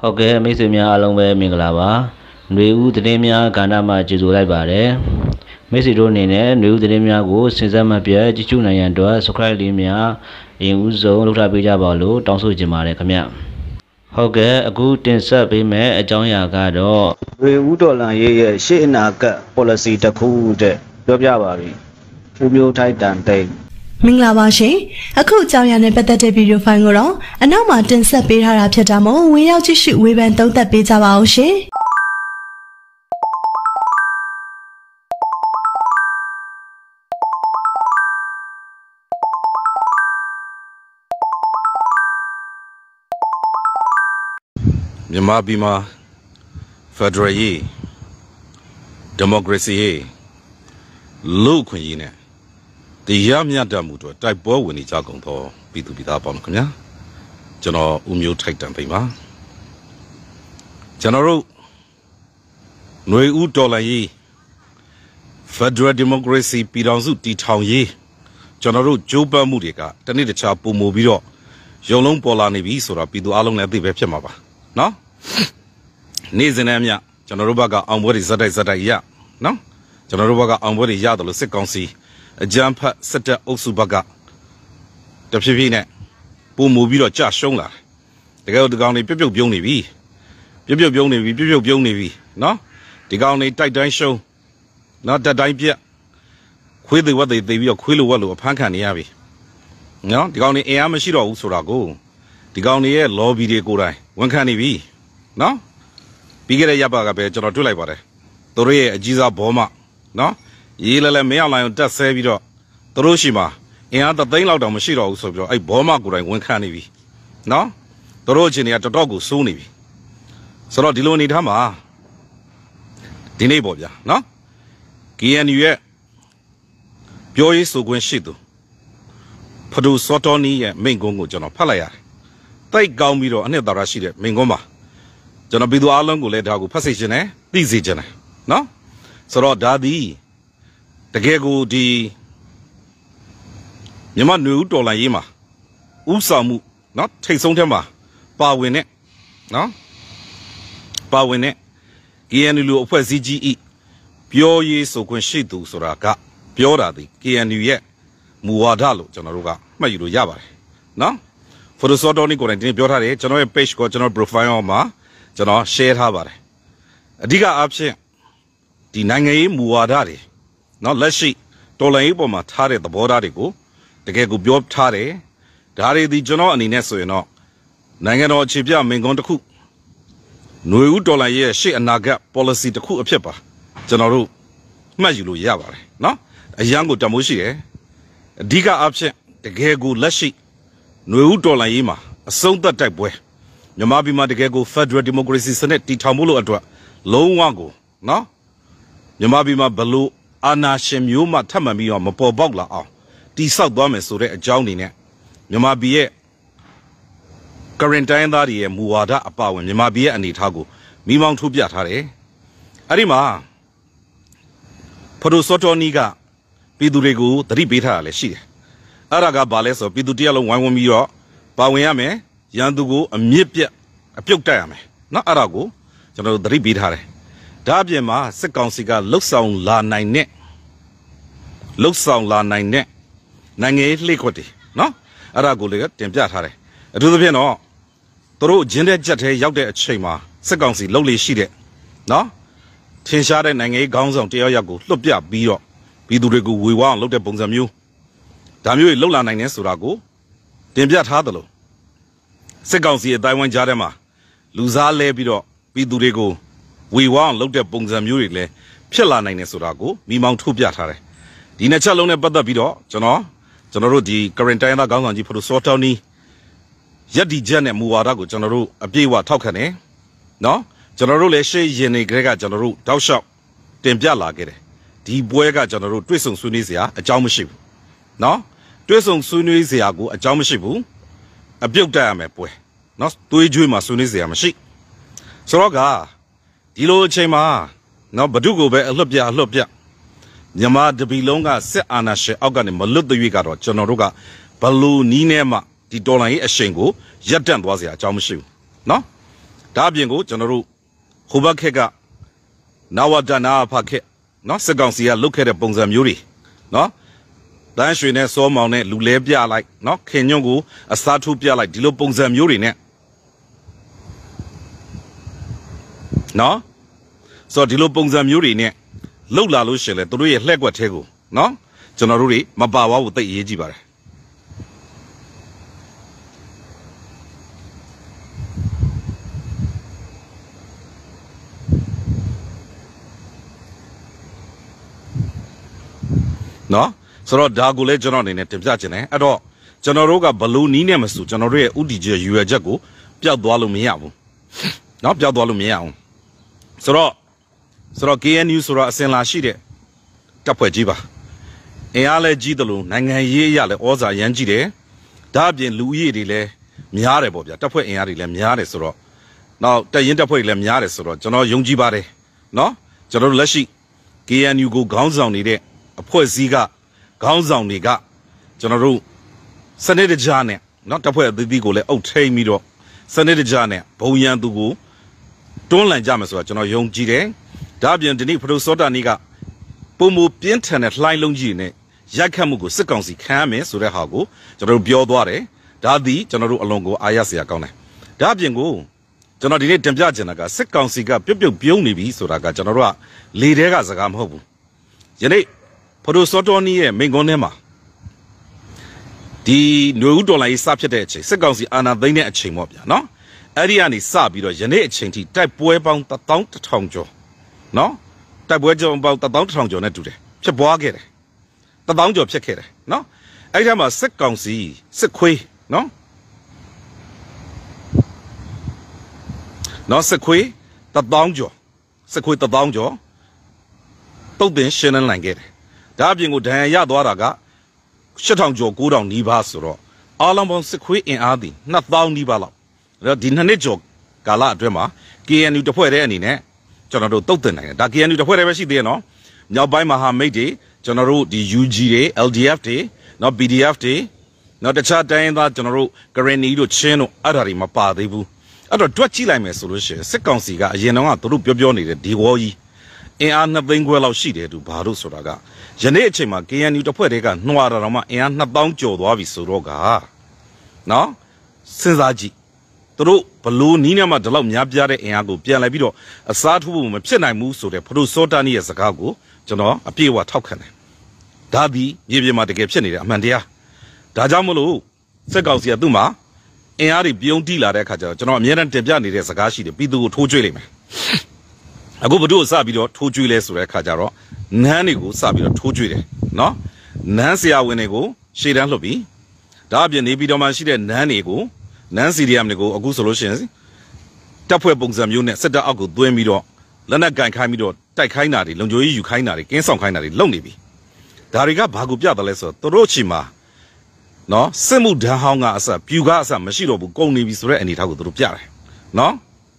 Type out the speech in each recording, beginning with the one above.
ဟုတ်ကဲ့မိတ်ဆွေများအားလုံးပဲမင်္ဂလာပါຫນွေဦးသတင်းများကဏ္ဍမှာကြိုဆိုလိုက်ပါတယ်မိတ်ဆွေတို့အနေနဲ့ຫນွေဦးသတင်းများကိုစဉ်ဆက်မပြတ်ကြည့်ရှုနိုင်ရန်အတွက် subscribe လေးများအရင်ဦးဆုံးလုပ်ထားပေးကြပါလို့တောင်းဆိုချင်ပါတယ်ခင်ဗျဟုတ်ကဲ့အခုတင်ဆက်ပေးမယ့်အကြောင်းအရာကတော့ຫນွေဦးဒေါ်လာရဲ့ရှေ့အနာဂတ် policy တစ်ခုတဲ့ပြောပြပါပြီဦးမျိုးထိုက်တန်တိတ်မင်္ဂလာပါရှင်အခုအကြောင်းအရာနဲ့ပတ်သက်တဲ့ဗီဒီယိုဖိုင်ကိုတော့အနောက်မှာတင်ဆက်ပေးထားတာဖြစ်တာမို့ဝင်ရောက်ကြည့်ရှုဝေဖန်သုံးသပ်ပေးကြပါဦးရှင်မြန်မာပြည်မှာ Federal ရေး Democracy ရေးလူ့အခွင့်အရေးနဲ့တရားမျှတမှုတို့တိုက်ပွဲဝင်နေကြကုန်သောပြည်သူပြည်သားပေါင်းခင်ဗျာကျွန်တော်ဦးမျိုးထိုက်တန်ဖိပါကျွန်တော်တို့ຫນွေဦးဒေါ်လာရေး Federal Democracy ပြည်ထောင်စုတည်ထောင်ရေးကျွန်တော်တို့ကြိုးပမ်းမှုတွေကတနေ့တခြားပုံမူပြီးတော့ရုံလုံးပေါ်လာနေပြီဆိုတော့ပြည်သူအလုံးလည်းသိပဲဖြစ်မှာပါနော်နေ့စဉ်နဲ့အမျှကျွန်တော်တို့ဘက်ကအောင်ပွဲတွေဇက်တိုက်ရနော်ကျွန်တော်တို့ဘက်ကအောင်ပွဲတွေရတယ်လို့စစ်ကောင်စီအကြမ်းဖက်စစ်တပ်အုပ်စုဘက်ကတဖြည်းဖြည်းနဲ့ပုံမူပြီးတော့ကြရှုံးလာတယ်တကယ်ဒီကောင်တွေပြုတ်ပြုံနေပြီနော်ဒီကောင်တွေတိုက်တိုင်းရှုံးနော်တက်တိုင်းပြက်ခွေးတွေဝက်တွေသိပြီးတော့ခွေးလိုဝက်လိုအဖမ်းခံနေရပြီနော်ဒီကောင်တွေအင်အားမရှိတော့ဘူးဆိုတာကိုဒီကောင်တွေရဲ့ lobby တွေကိုယ်တိုင်ဝန်ခံနေပြီနော်ပြီးခဲ့တဲ့ရပ်ပါကပဲကျွန်တော်တွေ့လိုက်ပါတယ်သူတို့ရဲ့အကြီးစားဘောမနော်ရေးလဲမင်းအောင်လိုင်းကိုတက်ဆဲပြီးတော့သူတို့ရှိမှာအင်အား3သိန်းလောက်တောင်မရှိတော့ဘူးဆိုပြီးတော့အဲ့ဘောမကိုယ်တိုင်ဝန်ခံနေပြီနော်သူတို့အချင်းတွေကတော်တော်ကိုစိုးနေပြီဆိုတော့ဒီလိုအနေထားမှာဒီနေ့ပေါ့ဗျာနော် KNU ရဲ့ပြောရေးဆိုခွင့်ရှိသူဖဒူစောတော်နီရဲ့မိန့်ခွန်းကိုကျွန်တော်ဖတ်လိုက်ရတယ်တိုက်ကောင်းပြီးတော့အနှစ်သာရရှိတဲ့မိန့်ခွန်းပါကျွန်တော်ပြည်သူအားလုံးကိုလည်းဒါကိုဖတ်စေချင်တယ်သိစေချင်တယ်နော်ဆိုတော့ဒါသည်တကယ်ကိုဒီမြန်မာຫນွေဦးတော်လှန်ရေးမှာဥဆောင်မှုနော်ထိတ်ဆုံးထဲမှာပါဝင်တဲ့နော်ပါဝင်တဲ့ KNU လူအဖွဲ့အစည်းကြီးဤပြောရေးဆိုခွင့်ရှိသူဆိုတာကပြောတာဒီ KNU ရဲ့မူဝါဒလို့ကျွန်တော်တို့ကမှတ်ယူလို့ရပါတယ်နော်ဖိုတိုစောတော်နီကိုလည်းဒီနေ့ပြောထားတယ်ကျွန်တော်ရဲ့ page ကိုကျွန်တော် profile မှာကျွန်တော် share ထားပါတယ်အဓိကအားဖြင့်ဒီနိုင်ငံရေးမူဝါဒတွေနော်လက်ရှိတော်လှန်ရေးပေါ်မှာထားတဲ့သဘောထားတွေကိုတကယ်ကိုပြောထားတယ်ဒါတွေဒီကျွန်တော်အနေနဲ့ဆိုရင်တော့နိုင်ငံတော်အခြေပြမိန့်ခွန်းတစ်ခုຫນွေဦးတော်လှန်ရေးရဲ့ရှေ့အနာဂတ် policy တစ်ခုအဖြစ်ပါကျွန်တော်တို့မှတ်ယူလို့ရပါတယ်နော်အရန်ကိုတမိုးရှိတယ်အဓိကအားဖြင့်တကယ်ကိုလက်ရှိຫນွေဦးတော်လှန်ရေးမှာအဆုံးသတ်တိုက်ပွဲမြန်မာပြည်မှာတကယ်ကို Federal Democracy စနစ်တည်ထောင်ဖို့လို့အတွက်လုံးဝကိုနော်မြန်မာပြည်မှာဘလို့အာဏာရှင်မျိုးမှထပ်မှန်ပြီးတော့မပေါ်ပေါက်လာအောင်တိဆောက်သွားမယ်ဆိုတဲ့အကြောင်းအနေနဲ့မြန်မာပြည်ရဲ့ current တိုင်းသားတွေရဲ့မူဝါဒအပါအဝင်မြန်မာပြည်ရဲ့အနေအထားကိုမိမောင်းထိုးပြထားတယ်အဲ့ဒီမှာဖဒိုစောတော်နီကပြည်သူတွေကိုသတိပေးထားတာလည်းရှိတယ်အဲ့ဒါကဘာလဲဆိုပြည်သူတရက်လုံးဝိုင်းဝန်းပြီးတော့ပါဝင်ရမယ်ရန်သူကိုအမြင့်ပြတ်အပြုတ်တက်ရမယ်နော်အဲ့ဒါကိုကျွန်တော်တို့သတိပေးထားတယ်ဒါအပြင်မှာစစ်ကောင်စီကလှုပ်ဆောင်လာနိုင်တဲ့နိုင်ငံရေးလှည့်ခွက်တွေနော်အဲ့ဒါကိုလည်းတင်ပြထားတယ်အထူးသဖြင့်တော့သူတို့ဂျင်းတဲ့ကြက်ထဲရောက်တဲ့အချိန်မှာစစ်ကောင်စီလှုပ်လေရှိတဲ့နော်ထင်ရှားတဲ့နိုင်ငံရေးခေါင်းဆောင်တယောက်ကိုလွတ်ပြပြီးတော့ပြည်သူတွေကိုဝေဝါအောင်လုပ်တဲ့ပုံစံမျိုးဒါမျိုးတွေလှုပ်လာနိုင်တယ်ဆိုတာကိုတင်ပြထားသလိုစစ်ကောင်စီအတိုင်းဝိုင်းကြားထဲမှာလူစားလဲပြီးတော့ပြည်သူတွေကိုဝေဝါအောင်လုပ်တဲ့ပုံစံမျိုးတွေလည်းဖြစ်လာနိုင်တယ်ဆိုတာကိုမိမောင်းထုတ်ပြထားတယ်ဒီနှစ်ချက်လုံးနဲ့ပတ်သက်ပြီးတော့ကျွန်တော်တို့ဒီ current တိုင်းသားခေါင်းဆောင်ကြီးဖဒိုစောတော်နီရက်ဒီချက်နဲ့မူဝါဒကိုကျွန်တော်တို့အပြည့်အဝထောက်ခံတယ်နော်ကျွန်တော်တို့လည်းရှေ့ရင်နေကြတဲ့ကကျွန်တော်တို့တောက်လျှောက်တင်ပြလာခဲ့တယ်ဒီပွဲကကျွန်တော်တို့တွေ့ဆုံဆွေးနွေးစရာအကြောင်းမရှိဘူးနော်တွေ့ဆုံဆွေးနွေးစရာကိုအကြောင်းမရှိဘူးအပြုတ်တက်ရမယ်ပွဲနော်သွေးကြွေးမှာဆွေးနွေးစရာမရှိဆိုတော့ကဒီလိုအချိန်မှာနော်ဘဒုကိုပဲအလွတ်ပြမြန်မာတပီလုံးကစစ်အာဏာရှင်အောက်ကနေမလွတ်သွေးကတော့ကျွန်တော်တို့ကဘလူနီးနဲ့မှဒီဒေါ်လာရေးအရှိန်ကိုရပ်တန့်သွားစရာအကြောင်းမရှိဘူးနော်ဒါပြင်ကိုကျွန်တော်တို့ဟိုဘက်ခက်ကနာဝဒနာဖခက်နော်စစ်ကောင်စီကလုတ်ခဲ့တဲ့ပုံစံမျိုးတွေနော်တန်းရွှေနဲ့စောမောင်နဲ့လူလဲပြလိုက်နော်ခင်ညွန့်ကိုအစားထိုးပြလိုက်ဒီလိုပုံစံမျိုးတွေနဲ့နော်ဆိုတော့ဒီလိုပုံစံမျိုးတွေနဲ့လှုပ်လာလို့ရှိရင်လေတို့ရဲ့လှက်ကွက်သေးကိုနော်ကျွန်တော်တို့တွေမပါဝါဘူးသိအရေးကြီးပါတယ်နော်ဆိုတော့ဒါကိုလည်းကျွန်တော်အနေနဲ့တင်ပြချင်တယ်အဲ့တော့ကျွန်တော်တို့ကဘလို့နီးနေမဆိုကျွန်တော်တို့ရဲ့ဥတီချက်ရွယ်ချက်ကိုပျောက်သွားလို့မရဘူးနော်ပျောက်သွားလို့မရအောင်ဆိုတော့ KNU ဆိုတော့အစင်လာရှိတဲ့တပ်ဖွဲ့ကြီးပါအင်အားလည်းကြီးတယ်လို့နိုင်ငံရေးအရလည်းဩဇာရမ်းကြီးတယ်ဒါအပြင်လူဦးရေတွေလည်းများတယ်ပေါ့ဗျာတပ်ဖွဲ့အင်အားတွေလည်းများတယ်ဆိုတော့နောက်တပ်ရင်းတပ်ဖွဲ့တွေလည်းများတယ်ဆိုတော့ကျွန်တော်ယုံကြည်ပါတယ်နော်ကျွန်တော်တို့လက်ရှိ KNU ကိုခေါင်းဆောင်နေတဲ့အဖွဲ့အစည်းကခေါင်းဆောင်တွေကကျွန်တော်တို့စနစ်တကျနဲ့နော်တပ်ဖွဲ့အသီးသီးကိုလည်းအုပ်ထိန်ပြီးတော့စနစ်တကျနဲ့ဘုံရန်သူကိုတွန်းလှန်ကြမယ်ဆိုတာကျွန်တော်ယုံကြည်တယ်ဒါအပြင်ဒီနေ့ဖရိုစောတာနီကပုံမပြင်းထန်တဲ့လှိုင်းလုံးကြီးနဲ့ရိုက်ခတ်မှုကိုစစ်ကောင်စီခံရမယ်ဆိုတဲ့ဟာကိုကျွန်တော်တို့ပြောသွားတယ်ဒါသည်ကျွန်တော်တို့အလွန်ကိုအားရစရာကောင်းတယ်ဒါအပြင်ကိုကျွန်တော်ဒီနေ့တင်ပြချင်တာကစစ်ကောင်စီကပြုတ်ပြုံးနေပြီဆိုတာကကျွန်တော်တို့ကလေတဲကစကားမဟုတ်ဘူးယနေ့ဖရိုစောတော်နီရဲ့မိန်ကွန်းထဲမှာဒီຫນွေဦးတော်လိုင်းစဖြစ်တဲ့အချိန်စစ်ကောင်စီအာဏာသိမ်းတဲ့အချိန်ပေါ့ဗျာနော်အဲ့ဒီကနေစပြီးတော့ယနေ့အချိန်ထိတိုက်ပွဲပေါင်း11000ကျော်နော်တိုက်ပွဲကြောင်ပေါင်း11000ကျော်နဲ့တူတယ်ဖြစ်ပွားခဲ့တယ်1000ကျော်ဖြစ်ခဲ့တယ်နော်အဲ့ဒီမှာစစ်ကောင်စီစစ်ခွေးနော်စစ်ခွေး1000ကျော်စစ်ခွေး1000ကျော်တုတ်တင်ရှင်းလင်းနိုင်ခဲ့တယ်ဒါအပြင်ကိုဒဏ်ရာရသွားတာက8000ကျော်9000နီးပါးဆိုတော့အားလုံးပေါင်းစစ်ခွေးအင်အားသည်2000နီးပါးလောက်ဒီနှစ်ကျော်ကာလအတွင်းမှာ KNU တဖွဲ့တဲ့အနေနဲ့ကျွန်တော်တို့တုတ်တင်နိုင်တယ်ဒါ KNU တဖွဲ့တည်းပဲရှိသေးတယ်နော်မြောက်ပိုင်းမဟာမိတ်တွေကျွန်တော်တို့ဒီ UG တွေ LDF တွေနော် PDF တွေနော်တခြားတိုင်းသားကျွန်တော်တို့ Granny တို့ချင်းတို့အဲ့ဒါတွေမပါသေးဘူးအဲ့တော့တွက်ကြည့်လိုက်မယ်ဆိုလို့ရှိရင်စစ်ကောင်စီကအရင်တော့ကသူတို့ပြောနေတဲ့ဒီဝေါ်ကြီးအင်အား2သိန်းခွဲလောက်ရှိတယ်သူဘာလို့ဆိုတာကယနေ့အချိန်မှာ KNU တဖွဲ့တည်းကနှွာတာတော့မှအင်အား2000ကျော်သွားပြီဆိုတော့ကနော်စဉ်းစားကြည့်သူတို့ဘလို့နီးနေမှဒီလောက်များပြားတဲ့အင်အားကိုပြန်လိုက်ပြီးတော့အစားထိုးဖို့မဖြစ်နိုင်ဘူးဆိုတဲ့ဖရိုစောတာနီရဲ့စကားကိုကျွန်တော်အပြည့်အဝထောက်ခံတယ်ဒါသည်မြေပြင်မှာတကယ်ဖြစ်နေတဲ့အမှန်တရားဒါကြောင့်မလို့စစ်ကောင်စီကသူ့မှာအင်အားတွေပြုံးတီးလာတဲ့အခါကျတော့ကျွန်တော်အများနဲ့တင်ပြနေတဲ့စကားရှိတယ်ပြည်သူကိုထိုးကြွေးလိုက်မယ်အခုဘတို့စပြီးတော့ထိုးကြွေးလဲဆိုတဲ့အခါကျတော့နန်းတွေကိုစပြီးတော့ထိုးကြွေးတယ်နော်နန်းဆရာဝန်တွေကိုရှေ့တန်းလှုပ်ပြီးဒါအပြင်နေပြည်တော်မှာရှိတဲ့နန်းတွေကိုနန်းစီရီယမ်တွေကိုအခုဆိုလို့ရှိရင်တပ်ဖွဲ့ပုံစံမျိုးနဲ့စစ်တပ်အောက်ကိုသွင်းပြီးတော့လက်နက်ကင်ခိုင်းပြီးတော့တိုက်ခိုင်းတာတွေလုံခြုံရေးယူခိုင်းတာတွေကင်းဆောင်ခိုင်းတာတွေလုပ်နေပြီဒါတွေကဘာကိုပြတယ်လဲဆိုတော့သူတို့ချီမှာနော်စစ်မှုဒဏ်ဟောင်းကအစပြူကအစမရှိတော့ဘူးကုန်နေပြီဆိုတဲ့အနေထားကိုသူတို့ပြတယ်နော်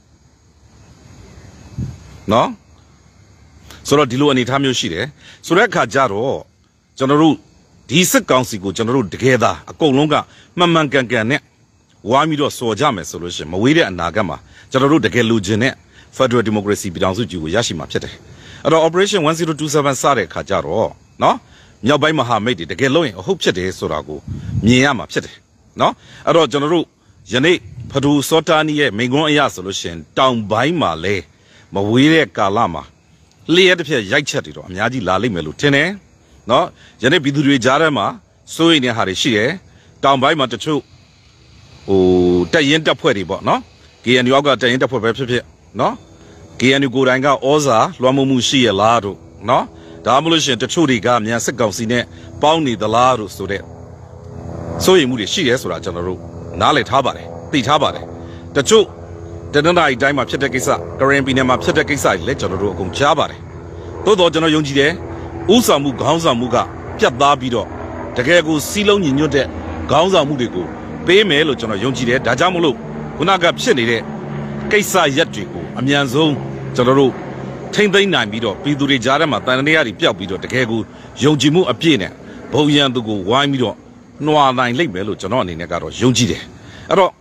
ဆိုတော့ဒီလိုအနေထားမျိုးရှိတယ်ဆိုတဲ့အခါကျတော့ကျွန်တော်တို့ဒီစစ်ကောင်စီကိုကျွန်တော်တို့တကယ်သားအကုန်လုံးကမှန်မှန်ကန်ကန်နဲ့ဝိုင်းပြီးတော့စော်ကြမယ်ဆိုလို့ရှိရင်မဝေးတဲ့အနာဂတ်မှာကျွန်တော်တို့တကယ်လူချင်းနဲ့ Federal Democracy ပြည်ထောင်စုကြီးကိုရရှိမှာဖြစ်တယ်အဲ့တော့ Operation 1027စတဲ့အခါကျတော့နော်မြောက်ပိုင်းမဟာမိတ်တွေတကယ်လို့ရင်အဟုတ်ဖြစ်တယ်ဆိုတာကိုမြင်ရမှာဖြစ်တယ်နော်အဲ့တော့ကျွန်တော်တို့ယနေ့ဖဒူစောတာနီရဲ့မိန်ကွန်းအရဆိုလို့ရှိရင်တောင်ပိုင်းမှာလဲမဝေးတဲ့ကာလမှာလျှက်တစ်ဖြက်ရိုက်ချက်တွေတော့အများကြီးလာလိမ့်မယ်လို့ထင်တယ်နော်ယနေ့ပြည်သူတွေကြားထဲမှာစိုးရိမ်တဲ့ဟာတွေရှိတယ်တောင်ပိုင်းမှာတချို့တက်ရင်တက်ဖွဲ့တွေပေါ့နော် KNU ကတက်ရင်တက်ဖွဲ့ပဲဖြစ်ဖြစ်နော် KNU ကိုယ်တိုင်ကဩဇာလွှမ်းမိုးမှုရှိရလားတို့နော်ဒါမှမဟုတ်ရှင်တချို့တွေကမြန်စစ်ကောင်စီနဲ့ပေါင်းနေသလားတို့ဆိုတဲ့စိုးရိမ်မှုတွေရှိရဲဆိုတာကျွန်တော်တို့နားလည်ထားပါတယ်သိထားပါတယ်တချို့တနင်္လာရီတိုင်းမှာဖြစ်တဲ့ကိစ္စကရင်ပြည်နယ်မှာဖြစ်တဲ့ကိစ္စတွေလည်းကျွန်တော်တို့အကုန်ကြားပါတယ်သို့တော့ကျွန်တော်ယုံကြည်တယ်ဥဆောင်မှုခေါင်းဆောင်မှုကပြတ်သားပြီးတော့တကယ်ကိုစီးလုံးညီညွတ်တဲ့ခေါင်းဆောင်မှုတွေကိုပေးမယ်လို့ကျွန်တော်ယုံကြည်တယ်ဒါကြောင့်မလို့ခုနကဖြစ်နေတဲ့ကိစ္စရက်တွေကိုအမြန်ဆုံးကျွန်တော်တို့ထိမ့်သိမ့်နိုင်ပြီးတော့ပြည်သူတွေကြားထဲမှာတန်တရားတွေပျောက်ပြီးတော့တကယ်ကိုယုံကြည်မှုအပြည့်နဲ့ဘုံရန်သူကိုဝိုင်းပြီးတော့နှွာနိုင်လိမ့်မယ်လို့ကျွန်တော်အနေနဲ့ကတော့ယုံကြည်တယ်အဲ့တော့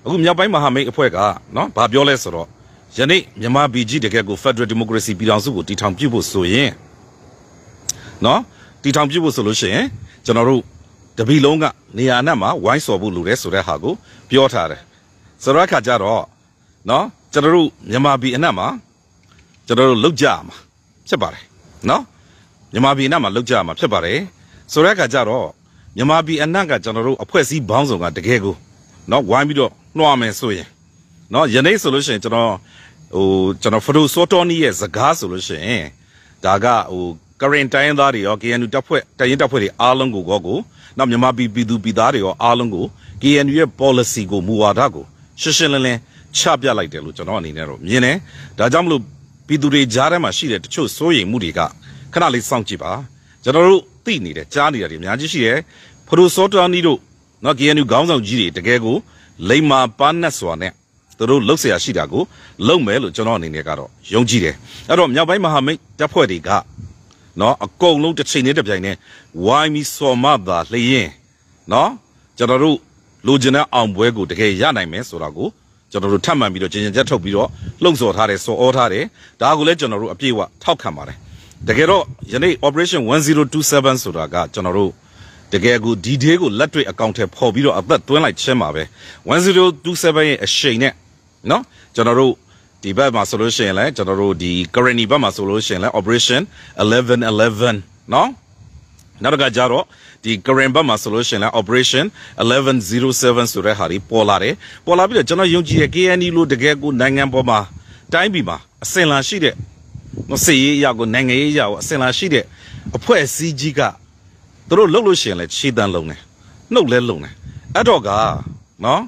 အခုမြောက်ပိုင်းမဟာမိတ်အဖွဲ့ကနော်ဘာပြောလဲဆိုတော့ယနေ့မြန်မာပြည်ကြီးတကယ်ကို Federal Democracy ပြည်ထောင်စုကိုတည်ထောင်ပြုဖို့ဆိုရင်နော်တည်ထောင်ပြုဖို့ဆိုလို့ရှိရင်ကျွန်တော်တို့တပီလုံးကနေရာအနှံ့မှာဝိုင်းစော်ဖို့လိုတယ်ဆိုတဲ့ဟာကိုပြောထားတယ်ဆိုတော့အခါကျတော့နော်ကျွန်တော်တို့မြန်မာပြည်အနှံ့မှာကျွန်တော်တို့လောက်ကြမှာဖြစ်ပါတယ်နော်မြန်မာပြည်အနှံ့မှာလောက်ကြမှာဖြစ်ပါတယ်ဆိုတဲ့အခါကျတော့မြန်မာပြည်အနှံ့ကကျွန်တော်တို့အဖွဲ့အစည်းဘောင်းဆောင်ကတကယ်ကိုနော်ဝိုင်းပြီးတော့နှွားမယ်ဆိုရင်နော်ယနေ့ဆိုလို့ရှိရင်ကျွန်တော်ဖရိုဆိုတိုနီရဲ့စကားဆိုလို့ရှိရင်ဒါကcurrent တိုင်းသားတွေရော KNU တပ်ဖွဲ့တရင်တပ်ဖွဲ့တွေအားလုံးကိုနောက်မြန်မာပြည်သူပြည်သားတွေရောအားလုံးကို KNU ရဲ့ policy ကိုမူဝါဒကိုရှင်းရှင်းလင်းလင်းချပြလိုက်တယ်လို့ကျွန်တော်အနေနဲ့တော့မြင်တယ်ဒါကြောင့်မလို့ပြည်သူတွေကြားထဲမှာရှိတဲ့တချို့စိုးရိမ်မှုတွေကခဏလေးစောင့်ကြည့်ပါကျွန်တော်တို့သိနေတယ်ကြားနေရတယ်အများကြီးရှိတယ်ဖရိုဆိုတိုနီတို့နော် KNU ခေါင်းဆောင်ကြီးတွေတကယ်ကိုလိမ္မာပန်းနဲ့စွာနဲ့သူတို့လှုပ်เสียရှိတာကိုလုံမယ်လို့ကျွန်တော်အနေနဲ့ကတော့ယုံကြည်တယ်အဲ့တော့မြောက်ပိုင်းမဟာမိတ်တပ်ဖွဲ့တွေကနော်အကုန်လုံးတစ်ချိန်နဲ့တစ်ပြိုင်နဲ့ဝိုင်းပြီးစော်မသာလျင်နော်ကျွန်တော်တို့လူကျင်တဲ့အောင်ပွဲကိုတကယ်ရနိုင်မယ်ဆိုတာကိုကျွန်တော်တို့ထပ်မံပြီးတော့ကျင်ချက်ထုတ်ပြီးတော့လှုံ့ဆော်ထားတယ်စော်ဩထားတယ်ဒါကိုလည်းကျွန်တော်တို့အပြည့်အဝထောက်ခံပါတယ်တကယ်တော့ယနေ့ operation 1027ဆိုတာကကျွန်တော်တို့တကယ်ကိုဒီ day ကိုလက်တွေ့အကောင့်ထဲပေါ်ပြီးတော့အသက်သွင်းလိုက်ခြင်းပါပဲ1027ရဲ့အရှိန်နဲ့နော်ကျွန်တော်တို့ဒီဘက်မှာဆိုလို့ရှိရင်လည်းကျွန်တော်တို့ဒီ current ဘက်မှာဆိုလို့ရှိရင်လည်း operation 1111နော်နောက်တစ်ခါကျတော့ဒီ current ဘက်မှာဆိုလို့ရှိရင်လည်း operation 1107ဆိုတဲ့ဟာတွေပေါ်လာတယ်ပေါ်လာပြီးတော့ကျွန်တော်ယုံကြည်တဲ့ KNU လို့တကယ်ကိုနိုင်ငံပေါ်မှာတိုင်းပြည်မှာအစင်လာရှိတဲ့စစ်ရေးအရာကိုနိုင်ငံရေးအရာကိုအစင်လာရှိတဲ့အဖွဲ့အစည်းကြီးကသူတို့လှုပ်လို့ရှိရင်လည်းခြေတန်းလုံးတယ်နှုတ်လဲလုံးတယ်အဲ့တော့ကနော်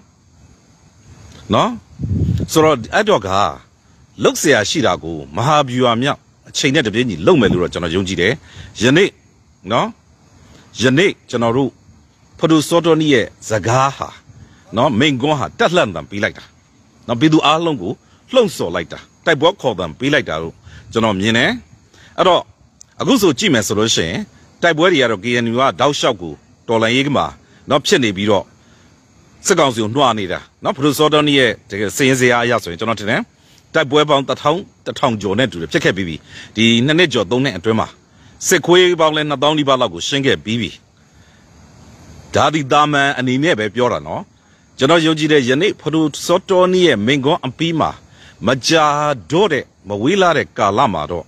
ဆိုတော့အဲ့တော့ကလုတ်เสียရှိတာကိုမဟာဗျူဟာမြောက်အချိန်နဲ့တပြေးညီလုံမယ်လို့တော့ကျွန်တော်ယုံကြည်တယ်ယနေ့နော်ယနေ့ကျွန်တော်တို့ဖဒူစောတိုနီရဲ့စကားဟာနော်မိန်ကွန်းဟာတက်လှမ်းတံပေးလိုက်တာနော်ပြည်သူအားလုံးကိုလှုံ့ဆော်လိုက်တာတိုက်ပွဲခေါ်တံပေးလိုက်တာလို့ကျွန်တော်မြင်တယ်အဲ့တော့အခုဆိုကြည့်မယ်ဆိုလို့ရှိရင်တိုက်ပွဲတွေကတော့ KNU ကတောက်လျှောက်ကိုတော်လန်ရေးကမှာနော်ဖြစ်နေပြီးတော့စစ်ကောင်စီကိုနှွားနေတာနော်ဖဒူစောတိုနီရဲ့တကယ်စည်ရင်စရာအရဆိုရင်ကျွန်တော်ထင်တယ်တိုက်ပွဲပေါင်း1000ကျော်နဲ့တူတယ်ဖြစ်ခဲ့ပြီးပြီဒီ2နှစ်ကျော်3နှစ်အတွင်းမှာစစ်ခွေးပေါင်းလဲ2000နီးပါးလောက်ကိုရှင်းခဲ့ပြီးပြီဒါဒီတာမန်အနေနဲ့ပဲပြောတာနော်ကျွန်တော်ယုံကြည်တဲ့ယနေ့ဖဒူစောတိုနီရဲ့မင်ကွန်းအပီးမှာမကြာတော့တဲ့မဝေးလာတဲ့ကာလမှာတော့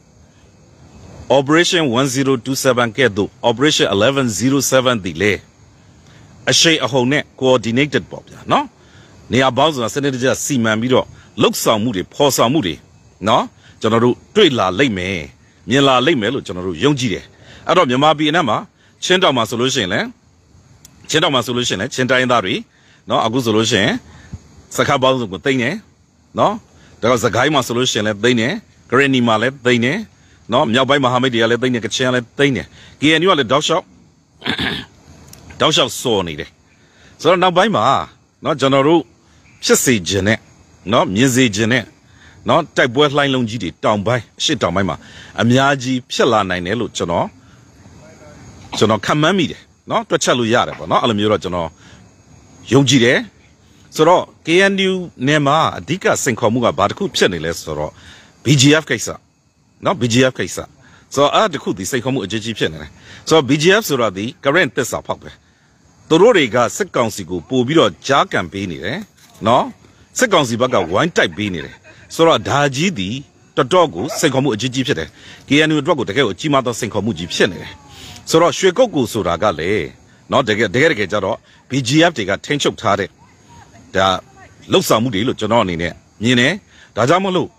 operation 1027ကဲ့သို့ operation 1107ဒီလေအရှိန်အဟုန်နဲ့ coordinated ပေါ့ဗျာနော်နေရာပေါင်းစုံစနစ်တကျစီမံပြီးတော့လှုပ်ဆောင်မှုတွေဖော်ဆောင်မှုတွေနော်ကျွန်တော်တို့တွေ့လာလိမ့်မယ်မြင်လာလိမ့်မယ်လို့ကျွန်တော်တို့ယုံကြည်တယ်အဲ့တော့မြန်မာပြည်အနှံ့မှာချင်းတောင်မှာဆိုလို့ရှိရင်လည်းချင်းတိုင်းသားတွေနော်အခုဆိုလို့ရှိရင်စခါပေါင်းစုံကိုသိမ့်နေနော်ဒါကစကိုင်းမှာဆိုလို့ရှိရင်လည်းသိမ့်နေဂရနီမှာလည်းသိမ့်နေနော်မြောက်ပိုင်းမဟာမိတ်တွေကလည်းသိမ့်နေကချင်ကလည်းသိမ့်နေ KNU ကလည်းတောက်လျှောက်စော်နေတယ်ဆိုတော့နောက်ပိုင်းမှာနော်ကျွန်တော်တို့ဖြစ်စေခြင်းနဲ့နော်မြင်စေခြင်းနဲ့နော်တိုက်ပွဲလှိုင်းလုံးကြီးတွေတောင်ပိုင်းအရှေ့တောင်ပိုင်းမှာအများကြီးဖြစ်လာနိုင်တယ်လို့ကျွန်တော်ခန့်မှန်းမိတယ်နော်တွက်ချက်လို့ရတယ်ပေါ့နော်အဲ့လိုမျိုးတော့ကျွန်တော်ယုံကြည်တယ်ဆိုတော့ KNU နဲ့မှာအဓိကစိန်ခေါ်မှုကဘာတစ်ခုဖြစ်နေလဲဆိုတော့ BGF ကိစ္စနော် BGF ကိစ္စဆိုတော့အဲ့တခုဒီစိန်ခေါ်မှုအကြီးကြီးဖြစ်နေတယ်ဆိုတော့ BGF ဆိုတာဒီ current သစ္စာဖောက်ပဲသူတို့တွေကစစ်ကောင်စီကိုပို့ပြီးတော့ကြားကန်ပေးနေတယ်နော်စစ်ကောင်စီဘက်ကဝိုင်းတိုက်ပေးနေတယ်ဆိုတော့ဒါကြီးဒီတော်တော်ကိုစိန်ခေါ်မှုအကြီးကြီးဖြစ်တယ် KNU အတွက်ကိုတကယ်ကိုအကြီးမားသောစိန်ခေါ်မှုကြီးဖြစ်နေတယ်ဆိုတော့ရွှေကုတ်ကူဆိုတာကလေနော်တကယ်ကြတော့ BGF တွေကထိန်းချုပ်ထားတဲ့ဒါလှုပ်ဆောင်မှုတွေလို့ကျွန်တော်အနေနဲ့မြင်တယ်ဒါကြောင့်မလို့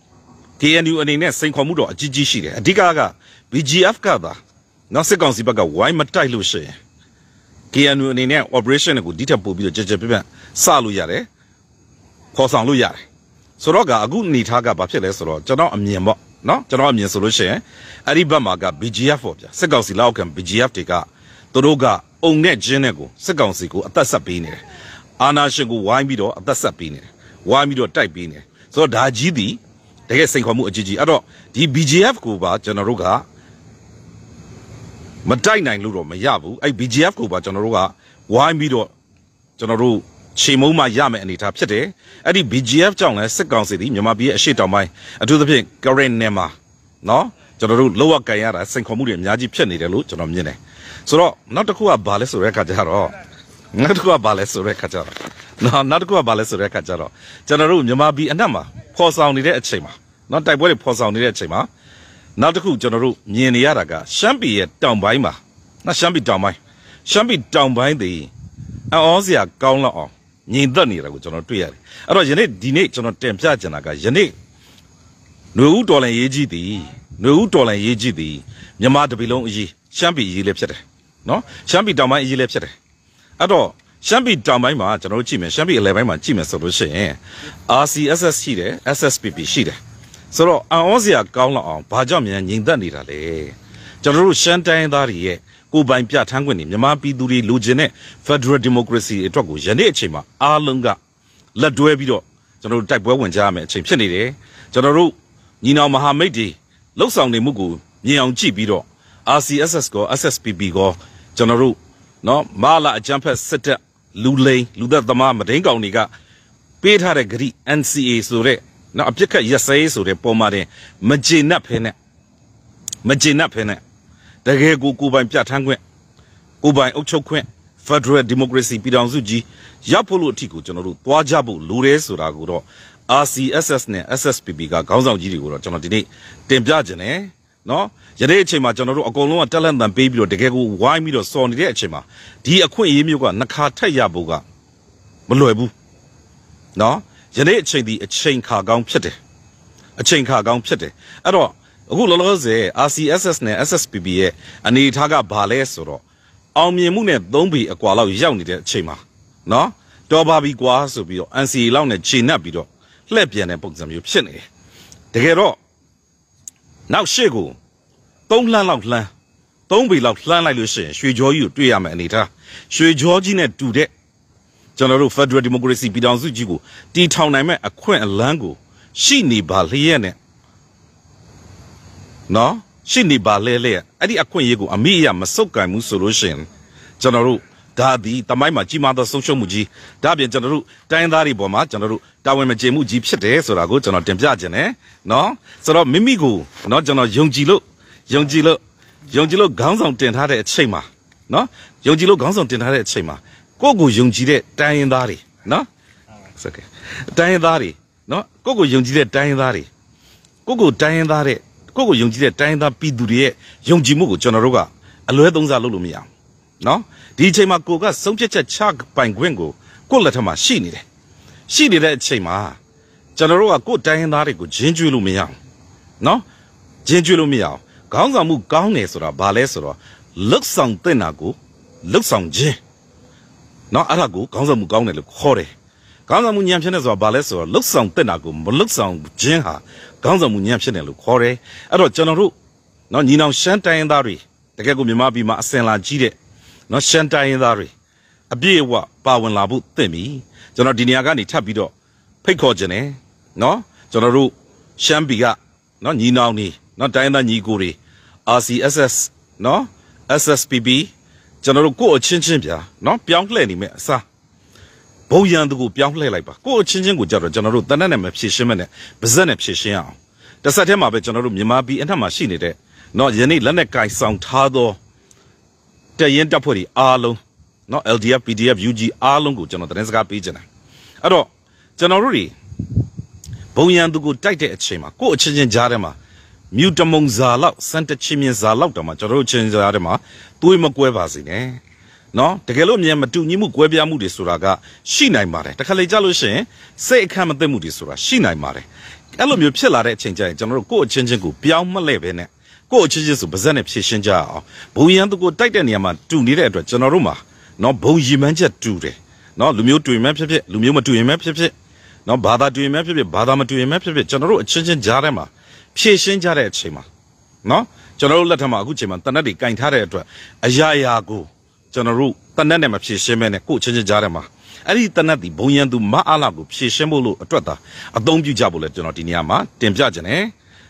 KNU အနေနဲ့စိန်ခေါ်မှုတော့အကြီးကြီးရှိတယ်အဓိကက BGF ကသာနော်စစ်ကောင်စီဘက်ကဝိုင်းမတိုက်လို့ရှိရင် KNU အနေနဲ့ operation ကိုဒီထက်ပို့ပြီးတော့ကြပြစလို့ရတယ်ခေါ်ဆောင်လို့ရတယ်ဆိုတော့ကအခုအနေထားကဘာဖြစ်လဲဆိုတော့ကျွန်တော်အမြင်ပေါ့နော်ကျွန်တော်အမြင်ဆိုလို့ရှိရင်အဲ့ဒီဘက်မှာက BGF ပေါ့ဗျာစစ်ကောင်စီလောက်ခံ BGF တွေကသူတို့ကအုံနဲ့ကျင်းနဲ့ကိုစစ်ကောင်စီကိုအသက်ဆက်ပေးနေတယ်အာနာရှင်ကိုဝိုင်းပြီးတော့အသက်ဆက်ပေးနေတယ်ဝိုင်းပြီးတော့တိုက်ပေးနေတယ်ဆိုတော့ဒါကြီးသည်တကယ်စိန်ခေါ်မှုအကြီးကြီးအဲ့တော့ဒီ BGF ကိုပါကျွန်တော်တို့ကမတိုက်နိုင်လို့တော့မရဘူးအဲ့ BGF ကိုပါကျွန်တော်တို့ကဝိုင်းပြီးတော့ကျွန်တော်တို့ချိန်မုံမှရမယ်အနေထားဖြစ်တယ်အဲ့ဒီ BGF ကြောင့်လည်းစစ်ကောင်စီဒီမြန်မာပြည်ရဲ့အရှိတောင်ပိုင်းအထူးသဖြင့် current နဲ့မှာနော်ကျွန်တော်တို့လောကကန်ရတာစိန်ခေါ်မှုတွေအများကြီးဖြစ်နေတယ်လို့ကျွန်တော်မြင်တယ်ဆိုတော့နောက်တစ်ခုကဘာလဲဆိုတဲ့အခါကျတော့နောက်တစ်ခုကဘာလဲဆိုတဲ့အခါကျတော့နောက်တစ်ခုကဘာလဲဆိုတဲ့အခါကျတော့ကျွန်တော်တို့မြန်မာပြည်အနှံ့မှာဖော်ဆောင်နေတဲ့အချိန်မှာနော်တိုက်ပွဲတွေဖော်ဆောင်နေတဲ့အချိန်မှာနောက်တစ်ခုကျွန်တော်တို့မြင်နေရတာကရှမ်းပြည်ရဲ့တောင်ပိုင်းမှာနော်ရှမ်းပြည်တောင်ပိုင်းတွေအော်စရာကောင်းလောက်အောင်ညီသက်နေတာကိုကျွန်တော်တွေ့ရတယ်အဲ့တော့ယနေ့ဒီနေ့ကျွန်တော်တင်ပြချင်တာကယနေ့ຫນွေဦးတော်လန်ရေးကြီးသည်မြန်မာတပြည်လုံးအရေးရှမ်းပြည်အရေးလည်းဖြစ်တယ်နော်ရှမ်းပြည်တောင်ပိုင်းအရေးလည်းဖြစ်တယ်အဲ့တော့ရှမ်းပြည်တောင်ပိုင်းမှာကျွန်တော်တို့ကြည့်မယ်ရှမ်းပြည်အလယ်ပိုင်းမှာကြည့်မယ်ဆိုလို့ရှိရင် RCSS ရှိတယ် SSPP ရှိတယ်ဆိုတော့အော်စရာကောင်းလောက်အောင်ဘာကြောင့်မြန်ညီသက်နေတာလဲကျွန်တော်တို့ရှမ်းတိုင်းသားတွေရဲ့ကိုပိုင်ပြထမ်းခွင့်နေမြန်မာပြည်သူတွေလူချင်းတဲ့ Federal Democracy အတွက်ကိုယနေ့အချိန်မှာအားလုံးကလက်တွဲပြီးတော့ကျွန်တော်တို့တိုက်ပွဲဝင်ကြရမယ်အချိန်ဖြစ်နေတယ်ကျွန်တော်တို့ညီနောင်မဟာမိတ်တွေလှုပ်ဆောင်နေမှုကိုမြင်အောင်ကြည့်ပြီးတော့ RCSS ကို SSPP ကိုကျွန်တော်တို့နော်မာလာအကြမ်းဖက်စစ်တပ်လူသက်သမားမဒိန်ကောင်တွေကပေးထားတဲ့ဂရိ NCA ဆိုတဲ့နော်အပြစ်ခတ်ရက်စဲဆိုတဲ့ပုံမှန်တင်မကျေနပ်ဖဲနဲ့တကယ်ကိုပိုင်ပြထမ်းခွင့်ကိုပိုင်အုပ်ချုပ်ခွင့် Federal Democracy ပြည်ထောင်စုကြီးရပ်ဖို့လို့အထီကိုကျွန်တော်တို့သွားကြဖို့လိုတယ်ဆိုတာကိုတော့ RCSS နဲ့ SSPP ကခေါင်းဆောင်ကြီးတွေကိုတော့ကျွန်တော်ဒီနေ့တင်ပြခြင်းနဲ့နော်ယနေ့အချိန်မှာကျွန်တော်တို့အကုန်လုံးကတက်လက်တန်ပေးပြီးတော့တကယ်ကိုဝိုင်းပြီးတော့စော်နေတဲ့အချိန်မှာဒီအခွင့်အရေးမျိုးကနှခါထက်ရဖို့ကမလွယ်ဘူးနော်ယနေ့အချိန်ဒီအချိန်ခါကောင်းဖြစ်တယ်အဲ့တော့အခုလောလောဆယ် RCSS နဲ့ SSPP ရဲ့အနေအထားကဘာလဲဆိုတော့အောင်မြင်မှုနဲ့3ပေအကွာလောက်ရောက်နေတဲ့အချိန်မှာနော်တော်ပါပြီကွာဆိုပြီးတော့ NCA လောက်နဲ့ချိန်နှက်ပြီးတော့လှည့်ပြန်တဲ့ပုံစံမျိုးဖြစ်နေတယ်တကယ်တော့နောက်ရှေ့ကို3လမ်းလောက်လှမ်း3ပေလောက်လှမ်းလိုက်လို့ရှိရင်ရွှေကြောကြီးကိုတွေ့ရမယ်အနေထားရွှေကြောကြီးနဲ့တူတဲ့ကျွန်တော်တို့ Federal Democracy ပြည်ထောင်စုကြီးကိုတီထောင်နိုင်မဲ့အခွင့်အလမ်းကိုရှိနေပါလျက်နဲ့နော်ရှိနေပါလေအဲ့ဒီအခွင့်အရေးကိုအမိအယမစုပ်ကင်မှုဆိုလို့ရှိရင်ကျွန်တော်တို့ဒါဒီတမိုင်းမှာကြီးမားသောဆုံးရှုံးမှုကြီးဒါပြင်ကျွန်တော်တို့တိုင်းသားတွေပေါ်မှာကျွန်တော်တို့တာဝန်မကျေမှုကြီးဖြစ်တယ်ဆိုတာကိုကျွန်တော်တင်ပြခြင်းနဲ့နော်ဆိုတော့မိမိကိုနော်ကျွန်တော်ယုံကြည်လို့ခေါင်းဆောင်တင်ထားတဲ့အချိန်မှာနော်ယုံကြည်လို့ခေါင်းဆောင်တင်ထားတဲ့အချိန်မှာကိုယ့်ကိုယုံကြည်တဲ့တိုင်းရင်းသားတွေနော်ဆိုကဲတိုင်းရင်းသားတွေနော်ကိုယ့်ကိုယုံကြည်တဲ့တိုင်းရင်းသားတွေကိုယ့်ကိုယုံကြည်တဲ့တိုင်းသားပြည်သူတွေရဲ့ယုံကြည်မှုကိုကျွန်တော်တို့ကအလွဲသုံးစားလုပ်လို့မရဘူးနော်ဒီအချိန်မှာကိုကဆုံးဖြတ်ချက်ချပိုင်ခွင့်ကိုကိုယ့်လက်ထက်မှာရှိနေတဲ့အချိန်မှာကျွန်တော်တို့ကကိုယ့်တိုင်းသားတွေကိုဂျင်းကျွေးလို့မရဘူးနော်ဂျင်းကျွေးလို့မရအောင်ခေါင်းဆောင်မှုကောင်းတယ်ဆိုတာဘာလဲဆိုတော့လှုပ်ဆောင်တဲ့နာကိုလှုပ်ဆောင်ခြင်းနော်အဲ့ဒါကိုခေါင်းဆောင်မှုကောင်းတယ်လို့ခေါ်တယ်ခေါင်းဆောင်မှုဉာဏ်ဖြစ်နေဆိုတာဘာလဲဆိုတော့လှုပ်ဆောင်တဲ့နာကိုမလှုပ်ဆောင်ခြင်းဟာခေါင်းဆောင်မှုဉာဏ်ဖြစ်တယ်လို့ခေါ်တယ်အဲ့တော့ကျွန်တော်တို့နော်ညီနောင်ရှမ်းတိုင်းသားတွေတကယ်ကိုမြန်မာပြည်မှာအစင်လာကြီးတဲ့နော်ရှမ်းတိုင်းသားတွေအပြည့်အဝပါဝင်လာဖို့သင့်ပြီကျွန်တော်ဒီနေရာကနေထပ်ပြီးတော့ဖိတ်ခေါ်ခြင်းနဲ့နော်ကျွန်တော်တို့ရှမ်းပြည်ကနော်ညီနောင်နေနော်တိုင်းသားညီကိုတွေ RCSS နော် SSPP ကျွန်တော်တို့ကိုယ့်အချင်းချင်းဗျာနော်ပြောင်းလှည့်နေမယ်အစားဘုံရန်သူကိုပြောင်းလှည့်လိုက်ပါကိုယ့်အချင်းချင်းကိုကြတော့ကျွန်တော်တို့တနက်နဲ့မဖြည့်ရှင်းမဲ့နဲ့ပါဇက်နဲ့ဖြည့်ရှင်းအောင်တစ်ဆက်တည်းမှာပဲကျွန်တော်တို့မြန်မာပြည်အထက်မှာရှိနေတဲ့နော်ယနေ့လက်နဲ့ကင်ဆောင်ထားသောတရင်တပ်ဖွဲ့တွေအားလုံးနော် LDF PDF UG အားလုံးကိုကျွန်တော်သတင်းစကားပေးချင်တယ်အဲ့တော့ကျွန်တော်တို့တွေဘုံရန်သူကိုတိုက်တဲ့အချိန်မှာကိုယ့်အချင်းချင်းကြားထဲမှာမြူတမုံဇာလောက်စန်တချင်းမြင်ဇာလောက်တောင်မှကျွန်တော်တို့ချင်းကြားထဲမှာသွေးမကွဲပါစေနဲ့နော်တကယ်လို့မြန်မတူညီမှုကွဲပြားမှုတွေဆိုတာကရှိနိုင်ပါတယ်တခါလေကြလို့ရှိရင်စိတ်အခမ်းမသိမှုတွေဆိုတာရှိနိုင်ပါတယ်အဲ့လိုမျိုးဖြစ်လာတဲ့အချိန်ကျရင်ကျွန်တော်တို့ကိုယ့်အချင်းချင်းကိုပြောင်းမလဲပဲနဲ့ကိုယ့်အချင်းချင်းဆိုပါဇက်နဲ့ဖြည့်ရှင်းကြအောင်ဘုံရန်သူကိုတိုက်တဲ့နေရာမှာတူနေတဲ့အတွက်ကျွန်တော်တို့မှာနော်ဘုံရည်မှန်းချက်တူတယ်နော်လူမျိုးတူရင်မှဖြစ်ဖြစ်လူမျိုးမတူရင်မှဖြစ်ဖြစ်နော်ဘာသာတူရင်မှဖြစ်ဖြစ်ဘာသာမတူရင်မှဖြစ်ဖြစ်ကျွန်တော်တို့အချင်းချင်းကြားထဲမှာဖြည့်ရှင်းကြတဲ့အချိန်မှာနော်ကျွန်တော်တို့လက်ထက်မှာအခုချိန်မှာတနက်တွေကင်ထားတဲ့အတွက်အရာရာကိုကျွန်တော်တို့တနက်နဲ့မဖြည့်ရှင်းမဲနဲ့ကိုယ့်ချင်းချင်းကြားထဲမှာအဲ့ဒီတနက်ဒီဘုံရန်သူမအားလာကိုဖြည့်ရှင်းဖို့လို့အတွက်သာအသုံးပြုကြဖို့လဲကျွန်တော်ဒီနေရာမှာတင်ပြခြင်းနဲ့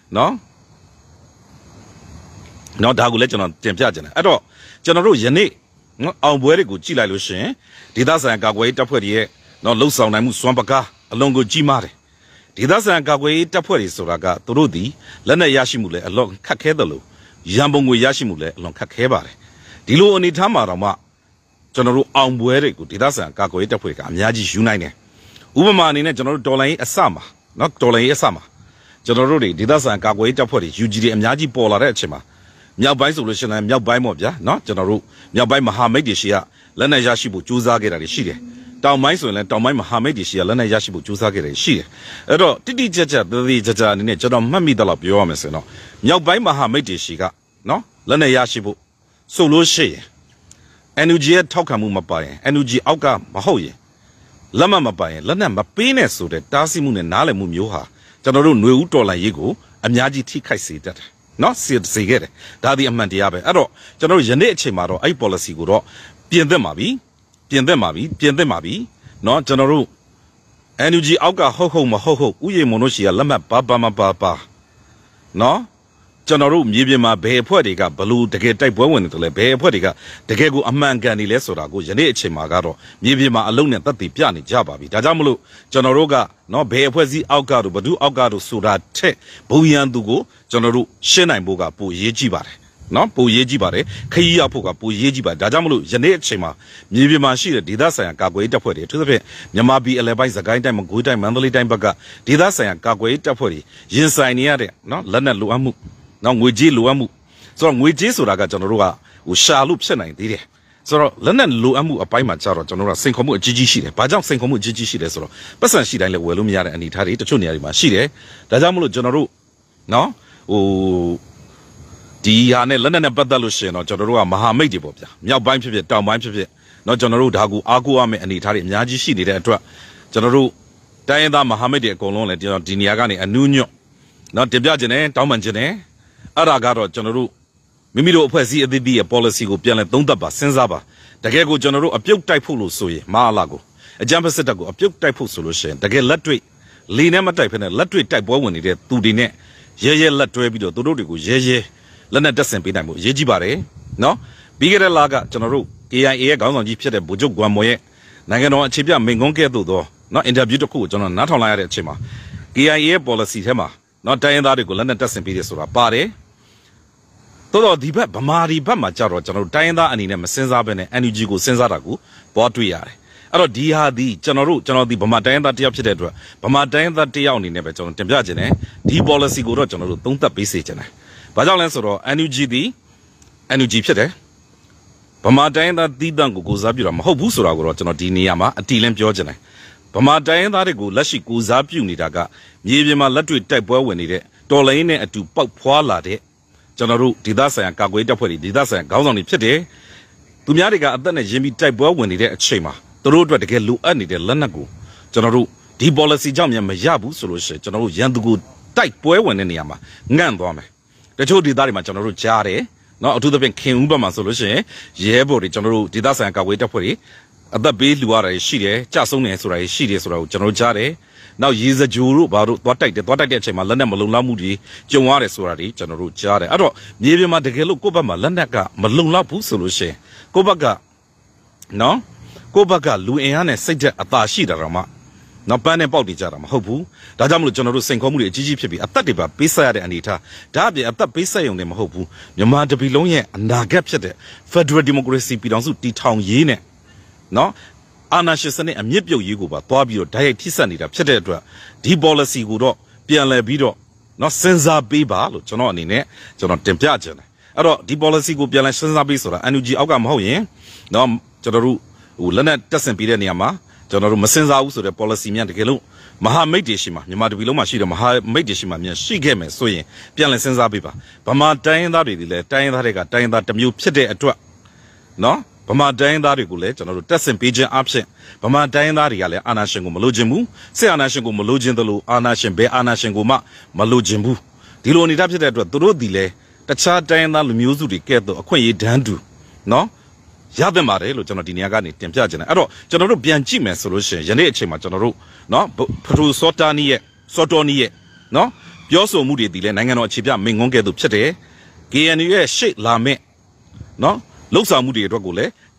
နော်ဒါကိုလည်းကျွန်တော်တင်ပြခြင်းနဲ့အဲ့တော့ကျွန်တော်တို့ယနေ့အောင်ပွဲတွေကိုကြည့်လိုက်လို့ရှိရင်ဒေသဆိုင်ရာကာကွယ်ရေးတပ်ဖွဲ့တွေရဲ့နော်လှုပ်ဆောင်နိုင်မှုစွမ်းပကားအလွန်ကိုကြီးမားတယ်ဒေသစံကာကွယ်တပ်ဖွဲ့တွေဆိုတာကသူတို့ဒီလက်နက်ရရှိမှုလည်းအလွန်ခက်ခဲတယ်လို့ရန်ပုံငွေရရှိမှုလည်းအလွန်ခက်ခဲပါတယ်ဒီလိုအနေထားမှာတော့မှကျွန်တော်တို့အောင်ပွဲတွေကိုဒေသစံကာကွယ်တပ်ဖွဲ့ကအများကြီးယူနိုင်တယ်ဥပမာအနေနဲ့ကျွန်တော်တို့တော်လိုင်းအစမှာနော်တော်လိုင်းအစမှာကျွန်တော်တို့တွေဒေသစံကာကွယ်တပ်ဖွဲ့တွေ UG တွေအများကြီးပေါ်လာတဲ့အချိန်မှာမြောက်ပိုင်းဆိုလို့ရှိရင်မြောက်ပိုင်းပေါ့ဗျာနော်ကျွန်တော်တို့မြောက်ပိုင်းမဟာမိတ်တွေရှိကလက်နက်ရရှိဖို့ကြိုးစားခဲ့တာတွေရှိတယ်တောင်ပိုင်းဆိုရင်လည်းတောင်ပိုင်းမဟာမိတ်တွေရှိကလက်နက်ရရှိဖို့ကြိုးစားခဲ့တယ်ရှိတယ်အဲ့တော့တိတိကျကျသတိကျကျအနေနဲ့ကျွန်တော်မှတ်မိတော့ပြောရမယ်ဆိုရင်တော့မြောက်ပိုင်းမဟာမိတ်တွေရှိကနော်လက်နက်ရရှိဖို့ဆိုလို့ရှိရင် NUG ရဲ့ထောက်ခံမှုမပါရင် NUG အောက်ကမဟုတ်ရင်လက်မပိုင်ရင်လက်နက်မပေးနဲ့ဆိုတဲ့တားဆီးမှုနဲ့နားလည်မှုမျိုးဟာကျွန်တော်တို့ຫນွေဦးတော်လှန်ရေးကိုအများကြီးထိခိုက်စေတတ်တယ်နော်စေခဲ့တယ်ဒါဒီအမှန်တရားပဲအဲ့တော့ကျွန်တော်တို့ယနေ့အချိန်မှာတော့အဲ့ policy ကိုတော့ပြင်သင့်ပါပြီနော်ကျွန်တော်တို့ NUG အောက်ကဟုတ်မဟုတ်ဥယျာဉ်မွန်တို့ရှိကလက်မှတ်ပါနော်ကျွန်တော်တို့မြေပြင်မှာဘယ်အဖွဲ့တွေကဘလို့တကယ်တိုက်ပွဲဝင်နေတယ်လဲဘယ်အဖွဲ့တွေကတကယ်ကိုအမှန်ကန်နေလဲဆိုတာကိုယနေ့အချိန်မှာကတော့မြေပြင်မှာအလုံးနဲ့သက်သေပြနေကြပါပြီဒါကြောင့်မလို့ကျွန်တော်တို့ကနော်ဘယ်အဖွဲ့စည်းအောက်ကတော့ဘဒုအောက်ကတော့ဆိုတာထက်ဘုံရန်သူကိုကျွန်တော်တို့ရှင်းနိုင်ဖို့ကပိုရေးကြည့်ပါတယ်နော်ပိုရေးကြည့်ပါတယ်ခရီးရောက်ဖို့ကပိုရေးကြည့်ပါတယ်ဒါကြောင့်မလို့ယနေ့အချိန်မှာမြေပြင်မှာရှိတဲ့ဒေသဆိုင်ရာကာကွယ်ရေးတပ်ဖွဲ့တွေအထူးသဖြင့်မြန်မာပြည်အလဲပိုင်းစကိုင်းတိုင်းမကွေးတိုင်းမန္တလေးတိုင်းဘက်ကဒေသဆိုင်ရာကာကွယ်ရေးတပ်ဖွဲ့တွေရင်ဆိုင်နေရတဲ့နော်လက်နက်လိုအပ်မှုနော်ငွေကြေးလိုအပ်မှုဆိုတော့ငွေကြေးဆိုတာကကျွန်တော်တို့ကဟိုရှာလို့ဖြစ်နိုင်သေးတယ်ဆိုတော့လက်နက်လိုအပ်မှုအပိုင်းမှာကျတော့ကျွန်တော်တို့ကစိန်ခေါ်မှုအကြီးကြီးရှိတယ်ဘာကြောင့်စိန်ခေါ်မှုအကြီးကြီးရှိလဲဆိုတော့ပတ်စံရှိတိုင်းလည်းဝယ်လို့မရတဲ့အနေအထားတွေတချို့နေရာတွေမှာရှိတယ်ဒါကြောင့်မလို့ကျွန်တော်တို့နော်ဟိုဒီဟာနဲ့လက်နက်နဲ့ပတ်သက်လို့ရှိရင်တော့ကျွန်တော်တို့ကမဟာမိတ်တွေပေါ့ဗျာမြောက်ပိုင်းဖြစ်ဖြစ်တောင်ပိုင်းဖြစ်ဖြစ်နော်ကျွန်တော်တို့ဒါကိုအားကိုးရမယ့်အနေအထားတွေအများကြီးရှိနေတဲ့အတွက်ကျွန်တော်တို့တိုင်းရင်းသားမဟာမိတ်တွေအကုန်လုံးလည်းဒီနေရာကနေအနူးညွတ်နော်တင်ပြခြင်းနဲ့တောင်းပန်ခြင်းနဲ့အဲ့ဒါကတော့ကျွန်တော်တို့မိမိတို့အဖွဲ့အစည်းအသီးသီးရဲ့ policy ကိုပြန်လဲသုံးသပ်ပါစဉ်းစားပါတကယ်ကိုကျွန်တော်တို့အပြုတ်တိုက်ဖို့လို့ဆိုရင်မအားလာကိုအကြမ်းဖက်စစ်တပ်ကိုအပြုတ်တိုက်ဖို့ဆိုလို့ရှိရင်တကယ်လက်တွေ့လေနဲ့မတိုက်ဖ ೇನೆ လက်တွေ့တိုက်ပွဲဝင်နေတဲ့သူတွေနဲ့ရဲလက်တွဲပြီးတော့သူတို့တွေကိုရဲလက်နဲ့တက်ဆင်ပေးနိုင်ဖို့အရေးကြီးပါတယ်နော်ပြီးခဲ့တဲ့လကကျွန်တော်တို့ KIA ရဲ့ခေါင်းဆောင်ကြီးဖြစ်တဲ့ဗိုလ်ချုပ်ဂွမ်မော်ရဲ့နိုင်ငံတော်အခြေပြမိန့်ခွန်းကဲ့သို့သောနော်အင်တာဗျူးတစ်ခုကိုကျွန်တော်နားထောင်လိုက်ရတဲ့အချိန်မှာ KIA ရဲ့ policy ထဲမှာနော်တိုင်းရင်းသားတွေကိုလက်နဲ့တက်ဆင်ပေးတယ်ဆိုတာပါတယ်တော့ဒီဘက်ဗမာဒီဘက်မှာကြတော့ကျွန်တော်တို့တိုင်းရင်းသားအနေနဲ့မစင်စားဘဲနဲ့ NUG ကိုစဉ်းစားတာကိုပေါ်တွေ့ရတယ်အဲ့တော့ဒီဟာဒီကျွန်တော်ဒီဗမာတိုင်းရင်းသားတယောက်ဖြစ်တဲ့အတွက်ဗမာတိုင်းရင်းသားတယောက်အနေနဲ့ပဲကျွန်တော်တင်ပြခြင်းနဲ့ဒီ policy ကိုတော့ကျွန်တော်တို့သုံးသပ်ပေးစေချင်တယ်ဘာကြောင့်လဲဆိုတော့ NUG ဒီ NUG ဖြစ်တယ်ဗမာတိုင်းရင်းသားတီးတန့်ကိုစားပြုတာမဟုတ်ဘူးဆိုတာကိုတော့ကျွန်တော်ဒီနေရာမှာအတီလင်းပြောခြင်းတယ်ဗမာတိုင်းရင်းသားတွေကိုလက်ရှိကိုစားပြုနေတာကမြေပြင်မှာလက်တွေ့တိုက်ပွဲဝင်နေတဲ့တော်လိုင်းနဲ့အတူပေါက်ဖွာလာတဲ့ကျွန်တော်တို့ဒေသဆိုင်ရာကာကွယ်တပ်ဖွဲ့တွေဒေသဆိုင်ရာခေါင်းဆောင်တွေဖြစ်တယ်သူများတွေကအသက်နဲ့ရင်းပြီးတိုက်ပွဲဝင်နေတဲ့အချိန်မှာသူတို့အတွက်တကယ်လိုအပ်နေတဲ့လက်နက်ကိုကျွန်တော်တို့ဒီ policy ကြောင့်မြန်မရဘူးဆိုလို့ရှိရင်ကျွန်တော်တို့ရန်သူကိုတိုက်ပွဲဝင်တဲ့နေရာမှာငန့်သွားမယ်တချို့ဒေသတွေမှာကျွန်တော်တို့ကြားတယ်နော်အထူးသဖြင့်ခင်ဦးဘက်မှာဆိုလို့ရှိရင်ရဲဘော်တွေကျွန်တော်တို့ဒေသဆိုင်ရာကာကွယ်တပ်ဖွဲ့တွေအသက်ပေးလှူရတာရှိတယ်ကြဆုံးနေဆိုတာရှိတယ်ဆိုတာကိုကျွန်တော်တို့ကြားတယ်နောက်ရေစကြိုတို့ဘာတို့သွားတိုက်တဲ့အချိန်မှာလက်နက်မလုံလောက်မှုတွေကြုံရတယ်ဆိုတာတွေကျွန်တော်တို့ကြားတယ်အဲ့တော့မြေပြင်မှာတကယ်လို့ကိုယ့်ဘက်မှာလက်နက်ကမလုံလောက်ဘူးဆိုလို့ရှိရင်ကိုယ့်ဘက်ကနော်ကိုယ့်ဘက်ကလူအင်အားနဲ့စိတ်သက်အသာရှိတာတော့မှနောက်ပန်းနဲ့ပေါက်တည်ကြတာမဟုတ်ဘူးဒါကြောင့်မလို့ကျွန်တော်တို့စိန်ခေါ်မှုတွေအကြီးကြီးဖြစ်ပြီးအသက်တွေပါပေးဆက်ရတဲ့အနေအထားဒါအပြင်အသက်ပေးဆက်ရုံနဲ့မဟုတ်ဘူးမြန်မာတပြည်လုံးရဲ့အနာဂတ်ဖြစ်တဲ့ Federal Democracy ပြည်ထောင်စုတည်ထောင်ရေးနဲ့နော်အာဏာရှင်စနစ်အမြင့်ပြုတ်ရေးကိုပါသွားပြီးတော့ဓာတ်ရိုက်ထိစပ်နေတာဖြစ်တဲ့အတွက်ဒီ policy ကိုတော့ပြန်လည်ပြီးတော့နော်စဉ်းစားပေးပါလို့ကျွန်တော်အနေနဲ့ကျွန်တော်တင်ပြချင်တယ်အဲ့တော့ဒီ policy ကိုပြန်လည်စဉ်းစားပေးဆိုတာ NUG အောက်ကမဟုတ်ရင်နော်ကျွန်တော်တို့ဟိုလက်နက်တက်ဆင်ပေးတဲ့နေရာမှာကျွန်တော်တို့မစဉ်းစားဘူးဆိုတဲ့ policy များတကယ်လို့မဟာမိတ်တွေရှိမှာမြန်မာတပြည်လုံးမှာရှိတဲ့မဟာမိတ်တွေရှိမှာမြန်ရှိခဲ့မယ်ဆိုရင်ပြန်လည်စဉ်းစားပေးပါဗမာတိုင်းရင်းသားတွေဒီလဲတိုင်းရင်းသားတွေကတိုင်းရင်းသားတစ်မျိုးဖြစ်တဲ့အတွက်နော်ဗမာတိုင်းသားတွေကိုလည်းကျွန်တော်တို့တက်ဆင်ပေးခြင်းအဖြစ်ဗမာတိုင်းသားတွေကလည်းအာဏာရှင်ကိုမလိုချင်ဘူးစစ်အာဏာရှင်ကိုမလိုချင်သလိုအာဏာရှင်ဘယ်အာဏာရှင်ကိုမှမလိုချင်ဘူးဒီလိုအနေထားဖြစ်တဲ့အတွက်သူတို့ဒီလဲတခြားတိုင်းသားလူမျိုးစုတွေကဲ့သို့အခွင့်အရေးတန်းတူနော်ရသင့်ပါတယ်လို့ကျွန်တော်ဒီနေရာကနေတင်ပြချင်တယ်အဲ့တော့ကျွန်တော်တို့ပြန်ကြည့်မယ်ဆိုလို့ရှိရင်ယနေ့အချိန်မှာကျွန်တော်တို့နော်ဖထူစောတာနီရဲ့စောတော်နီရဲ့နော်ပြောဆိုမှုတွေဒီလဲနိုင်ငံတော်အခြေပြမိန့်ခွန်းကဲ့သို့ဖြစ်တယ် KNU ရဲ့ရှေ့လာမဲ့နော်လှုပ်ဆောင်မှုတွေအတွက်ကိုလည်း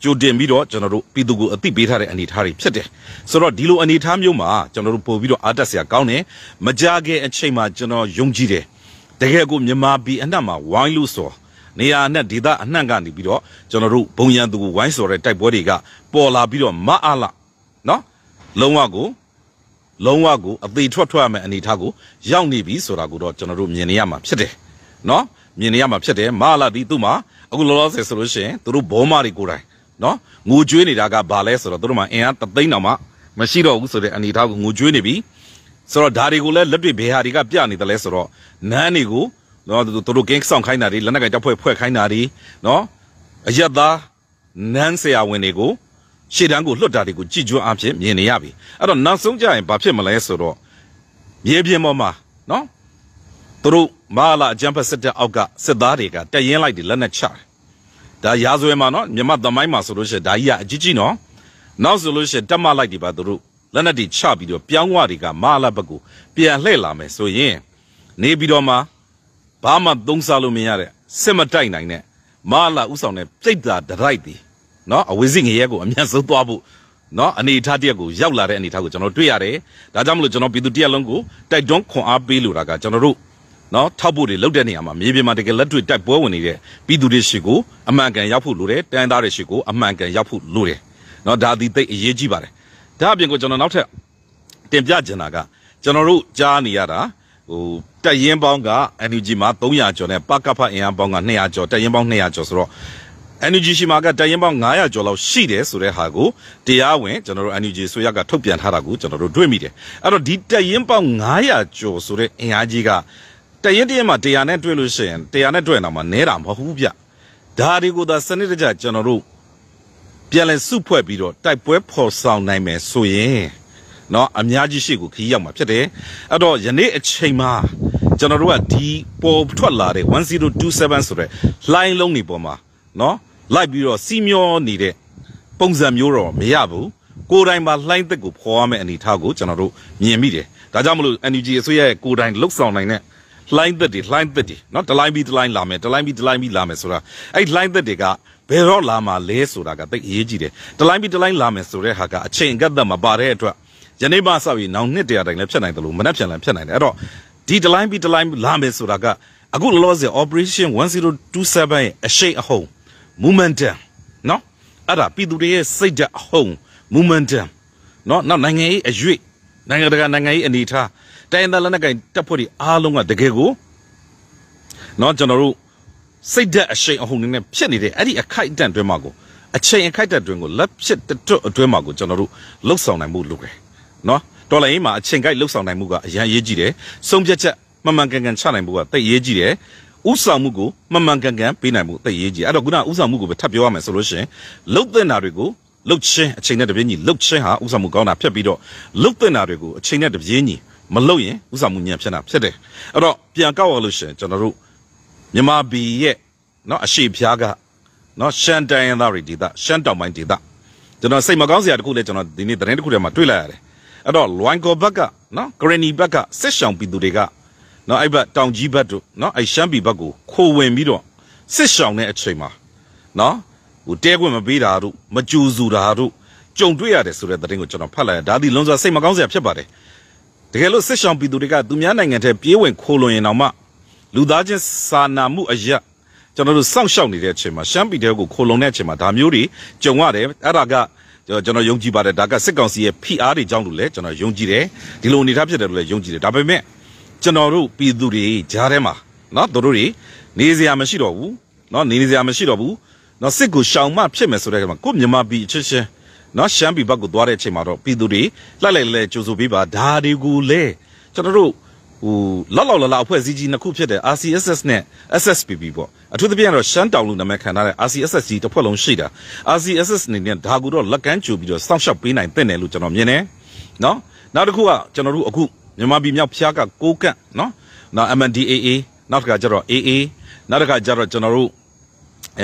ကြိုတင်ပြီးတော့ကျွန်တော်တို့ပြည်သူကိုအသိပေးထားတဲ့အနေအထားတွေဖြစ်တယ်ဆိုတော့ဒီလိုအနေအထားမျိုးမှာကျွန်တော်တို့ပို့ပြီးတော့အားတက်စရာကောင်းတယ်မကြခင်အချိန်မှာကျွန်တော်ယုံကြည်တယ်တကယ်ကိုမြန်မာပြည်အနှံ့မှာဝိုင်းလို့ဆိုနေရာနဲ့ဒေသအနှံ့ကနေပြီးတော့ကျွန်တော်တို့ဘုံရန်သူကိုဝိုင်းဆိုတဲ့တိုက်ပွဲတွေကပေါ်လာပြီးတော့မအားလားနော်လုံးဝကိုအသေးထွက်ရမယ့်အနေအထားကိုရောက်နေပြီဆိုတာကိုတော့ကျွန်တော်တို့မြင်နေရမှာဖြစ်တယ်နော်မြင်နေရမှာဖြစ်တယ်မအားလားဒီသူ့မှာအခုလောလောဆယ်ဆိုလို့ရှိရင်သူတို့ဘောမတွေကိုယ်တိုင်နော်ငိုကြွေးနေတာကဘာလဲဆိုတော့သူတို့မှာအင်အား3သိန်းတောင်မှမရှိတော့ဘူးဆိုတဲ့အနေအထားကိုငိုကြွေးနေပြီဆိုတော့ဒါတွေကိုလည်းလက်တွေ့ဘေဟာတွေကပြနေတယ်လဲဆိုတော့နန်းတွေကိုနော်သူတို့ကင်းဆောင်ခိုင်းတာတွေလက်နက်ကကြောက်ဖွဲ့ခိုင်းတာတွေနော်အယက်သားနန်းဆရာဝန်တွေကိုရှေ့တန်းကိုလွတ်တာတွေကိုကြည်ကျွန်းအဖြစ်မြင်နေရပြီအဲ့တော့နောက်ဆုံးကြရင်ဘာဖြစ်မလဲဆိုတော့မြေပြင်ပေါ်မှာနော်သူတို့မဟာလာအကြံဖက်စစ်တပ်အောက်ကစစ်သားတွေကတက်ရင်လိုက်တယ်လက်နက်ချတယ်ဒါရာဇဝဲမှာနော်မြန်မာသမိုင်းမှာဆိုလို့ရှိရင်ဒါကြီးကအကြီးကြီးနော်နောက်ဆိုလို့ရှိရင်တက်မလိုက်ဒီပါသူတို့လက်နက်တွေချပြီးတော့ပြောင်းဝတွေကမဟာလာဘက်ကိုပြန်လှည့်လာမယ်ဆိုရင်နေပြီးတော့မှဘာမှသုံးစားလို့မရတဲ့စစ်မတိုက်နိုင်တဲ့မဟာလာဥဆောင်တဲ့ပြိတ္တာဒရိုက်တီနော်အဝိဇ္ဇငရဲကိုအမြန်ဆုံးသွားဖို့နော်အနေအထားတရက်ကိုရောက်လာတဲ့အနေအထားကိုကျွန်တော်တွေ့ရတယ်ဒါကြောင့်မလို့ကျွန်တော်ပြည်သူတရက်လုံးကိုတိုက်တွန်းခွန်အားပေးလို့တာကကျွန်တော်တို့နော်ထောက်ဖို့တွေလုပ်တဲ့နေရာမှာမြေပြင်မှာတကယ်လက်တွေ့တိုက်ပွဲဝင်နေတဲ့ပြည်သူတွေရှိကိုအမှန်ကန်ရောက်ဖို့လိုတယ်တန်သားတွေရှိကိုအမှန်ကန်ရောက်ဖို့လိုတယ်နော်ဒါဒီသိအရေးကြီးပါတယ်ဒါအပြင်ကိုကျွန်တော်နောက်ထပ်တင်ပြချင်တာကကျွန်တော်တို့ကြားနေရတာဟိုတက်ရင်ပေါင်းက NUG မှာ300ကျော်နဲ့ပကဖအင်အားပေါင်းက200ကျော်တက်ရင်ပေါင်း200ကျော်ဆိုတော့ NUG ရှိမှာကတက်ရင်ပေါင်း900ကျော်လောက်ရှိတယ်ဆိုတဲ့ဟာကိုတရားဝင်ကျွန်တော်တို့ NUG ဆိုရကထုတ်ပြန်ထားတာကိုကျွန်တော်တို့တွေ့မိတယ်အဲ့တော့ဒီတက်ရင်ပေါင်း900ကျော်ဆိုတဲ့အင်အားကြီးကတရင်တရင်မှာ100နဲ့တွေ့လို့ရှိရင်100နဲ့တွေ့တော့မှနဲတာမဟုတ်ဘူးဗျဒါတွေကိုသာစနစ်တကျကျွန်တော်တို့ပြန်လဲစုဖွဲ့ပြီးတော့တိုက်ပွဲဖော်ဆောင်နိုင်မယ်ဆိုရင်နော်အများကြီးရှိကိုခီးရောက်မှာဖြစ်တယ်အဲ့တော့ယနေ့အချိန်မှာကျွန်တော်တို့ကဒီပေါ်ထွက်လာတဲ့1027ဆိုတဲ့လှိုင်းလုံးတွေပေါ်မှာနော်လိုက်ပြီးတော့စီမျောနေတဲ့ပုံစံမျိုးတော့မရဘူးကိုယ်တိုင်မှာလှိုင်းသက်ကိုဖော်ရမယ့်အနေအထားကိုကျွန်တော်တို့မြင်မိတယ်ဒါကြောင့်မလို့ NUG အစိုးရရဲ့ကိုယ်တိုင်လှုပ်ဆောင်နိုင်တဲ့လှိုင်းသက်တွေနော်တလိုင်းပြီးတလိုင်းလာမယ်ဆိုတာအဲ့လှိုင်းသက်တွေကဘယ်တော့လာမှာလဲဆိုတာကသိအရေးကြီးတယ်တလိုင်းပြီးတလိုင်းလာမယ်ဆိုတဲ့ဟာကအချိန်ကတ်သက်မပါတဲ့အတွက်ယနေ့မှစပြီးနောက်နှစ်တရာတိုင်လည်းဖြစ်နိုင်တယ်လို့မနှက်ပြန်လည်းဖြစ်နိုင်တယ်အဲ့တော့ဒီတလိုင်းပြီးတလိုင်းလာမယ်ဆိုတာကအခုလောလောဆယ် Operation 1027ရဲ့အရှိန်အဟုန် momentum နော်အဲ့ဒါပြည်သူတွေရဲ့စိတ်ဓာတ်အဟုန် momentum နော်နောက်နိုင်ငံရေးအရွေ့နိုင်ငံတကာနိုင်ငံရေးအနေအထားတိုင်းဒေသလက်နက်ကိုင်တပ်ဖွဲ့တွေအားလုံးကတကယ်ကိုနော်ကျွန်တော်တို့စိတ်ဓာတ်အရှိန်အဟုန်နဲ့ဖြစ်နေတဲ့အဲ့ဒီအခိုက်အတန့်တွင်းမှာကိုအချိန်အခိုက်အတန့်တွင်းကိုလက်ဖြစ်တွတ်အတွင်းမှာကိုကျွန်တော်တို့လှုပ်ဆောင်နိုင်မှုလုပ်တယ်နော်တော်လိုင်းမှာအချိန်ကိုက်လှုပ်ဆောင်နိုင်မှုကအရန်ရေးကြည့်တယ်ဆုံးဖြတ်ချက်မှန်မှန်ကန်ကန်ချနိုင်မှုကသိရေးကြည့်တယ်ဥဆောင်မှုကိုမှန်မှန်ကန်ကန်ပေးနိုင်မှုသိရေးကြည့်အဲ့တော့ခုနဥဆောင်မှုကိုပဲထပ်ပြောရမယ်ဆိုလို့ရှိရင်လှုပ်တဲ့နာတွေကိုလှုပ်ချင်းအချိန်နဲ့တပြေးညီလှုပ်ချင်းဟာဥဆောင်မှုကောင်းတာဖြစ်ပြီးတော့လှုပ်တဲ့နာတွေကိုအချိန်နဲ့တပြေးညီမလှုပ်ရင်ဥဆောင်မှုညံ့ဖြစ်တာဖြစ်တယ်အဲ့တော့ပြန်ကောက်ရလို့ရှိရင်ကျွန်တော်တို့မြန်မာပြည်ရဲ့နော်အရှိဖျားကနော်ရှမ်းတိုင်းရင်းသားတွေဒေသရှမ်းတောင်ပိုင်းဒေသကျွန်တော်စိတ်မကောင်းစရာတခုလည်းကျွန်တော်ဒီနေ့သတင်းတစ်ခုထဲမှာတွေ့လိုက်ရတယ်အဲ့တော့လွိုင်းကောဘက်ကနော်ဂရနီဘက်ကစစ်ဆောင်ပြည်သူတွေကနော်အဲ့ဘက်တောင်ကြီးဘက်တို့နော်အဲ့ရှမ်းပြည်ဘက်ကိုခိုးဝင်ပြီးတော့စစ်ဆောင်တဲ့အချိန်မှာနော်ဟိုတဲခွင့်မပေးတာတို့မကြိုစုတာတို့ကြုံတွေ့ရတယ်ဆိုတဲ့သတင်းကိုကျွန်တော်ဖတ်လိုက်ရဒါဒီလုံးစွာစိတ်မကောင်းစရာဖြစ်ပါတယ်တကယ်လို့စစ်ဆောင်ပြည်သူတွေကသူများနိုင်ငံထဲပြေးဝင်ခိုးလွန်ရင်တော့မှလူသားချင်းစာနာမှုအရာကျွန်တော်တို့စောင့်ရှောက်နေတဲ့အချိန်မှာရှမ်းပြည်တဲကိုခိုးလွန်တဲ့အချိန်မှာဒါမျိုးတွေကြုံရတယ်အဲ့ဒါကကျွန်တော်ယုံကြည်ပါတယ်ဒါကစစ်ကောင်စီရဲ့ဖိအားတွေကြောင့်လို့လဲကျွန်တော်ယုံကြည်တယ်ဒီလိုအနေထားဖြစ်တယ်လို့လဲယုံကြည်တယ်ဒါပေမဲ့ကျွန်တော်တို့ပြည်သူတွေကြားထဲမှာနော်တို့တွေနေစရာမရှိတော့ဘူးနော်နေစရာမရှိတော့ဘူးနော်စစ်ကိုရှောင်မှဖြစ်မယ်ဆိုတဲ့ကမှာကိုမြန်မာပြည်အချင်းချင်းနော်ရှမ်းပြည်ဘက်ကိုသွားတဲ့အချိန်မှာတော့ပြည်သူတွေလိုက်လဲကြိုဆိုပေးပါဒါတွေကိုလဲကျွန်တော်တို့ဟိုလောက်အဖွဲ့အစည်းကြီးနှစ်ခုဖြစ်တဲ့ RCSS နဲ့ SSPP ပေါ့အထူးသဖြင့်တော့ရှမ်းတောင်လူနာမည်ခံထားတဲ့ RCSS ကြီးတစ်ဖွဲ့လုံးရှိတာ RCSS အနေနဲ့ဒါကူတော့လက်ကမ်းကြိုပြီးတော့စောင့်ရှောက်ပေးနိုင်တဲ့နယ်လို့ကျွန်တော်မြင်တယ်နော်နောက်တစ်ခုကကျွန်တော်တို့အခုမြန်မာပြည်မြောက်ဖျားကကိုကန့်နော်နောက် MNDAA နောက်တစ်ခါကျတော့ AA နောက်တစ်ခါကျတော့ကျွန်တော်တို့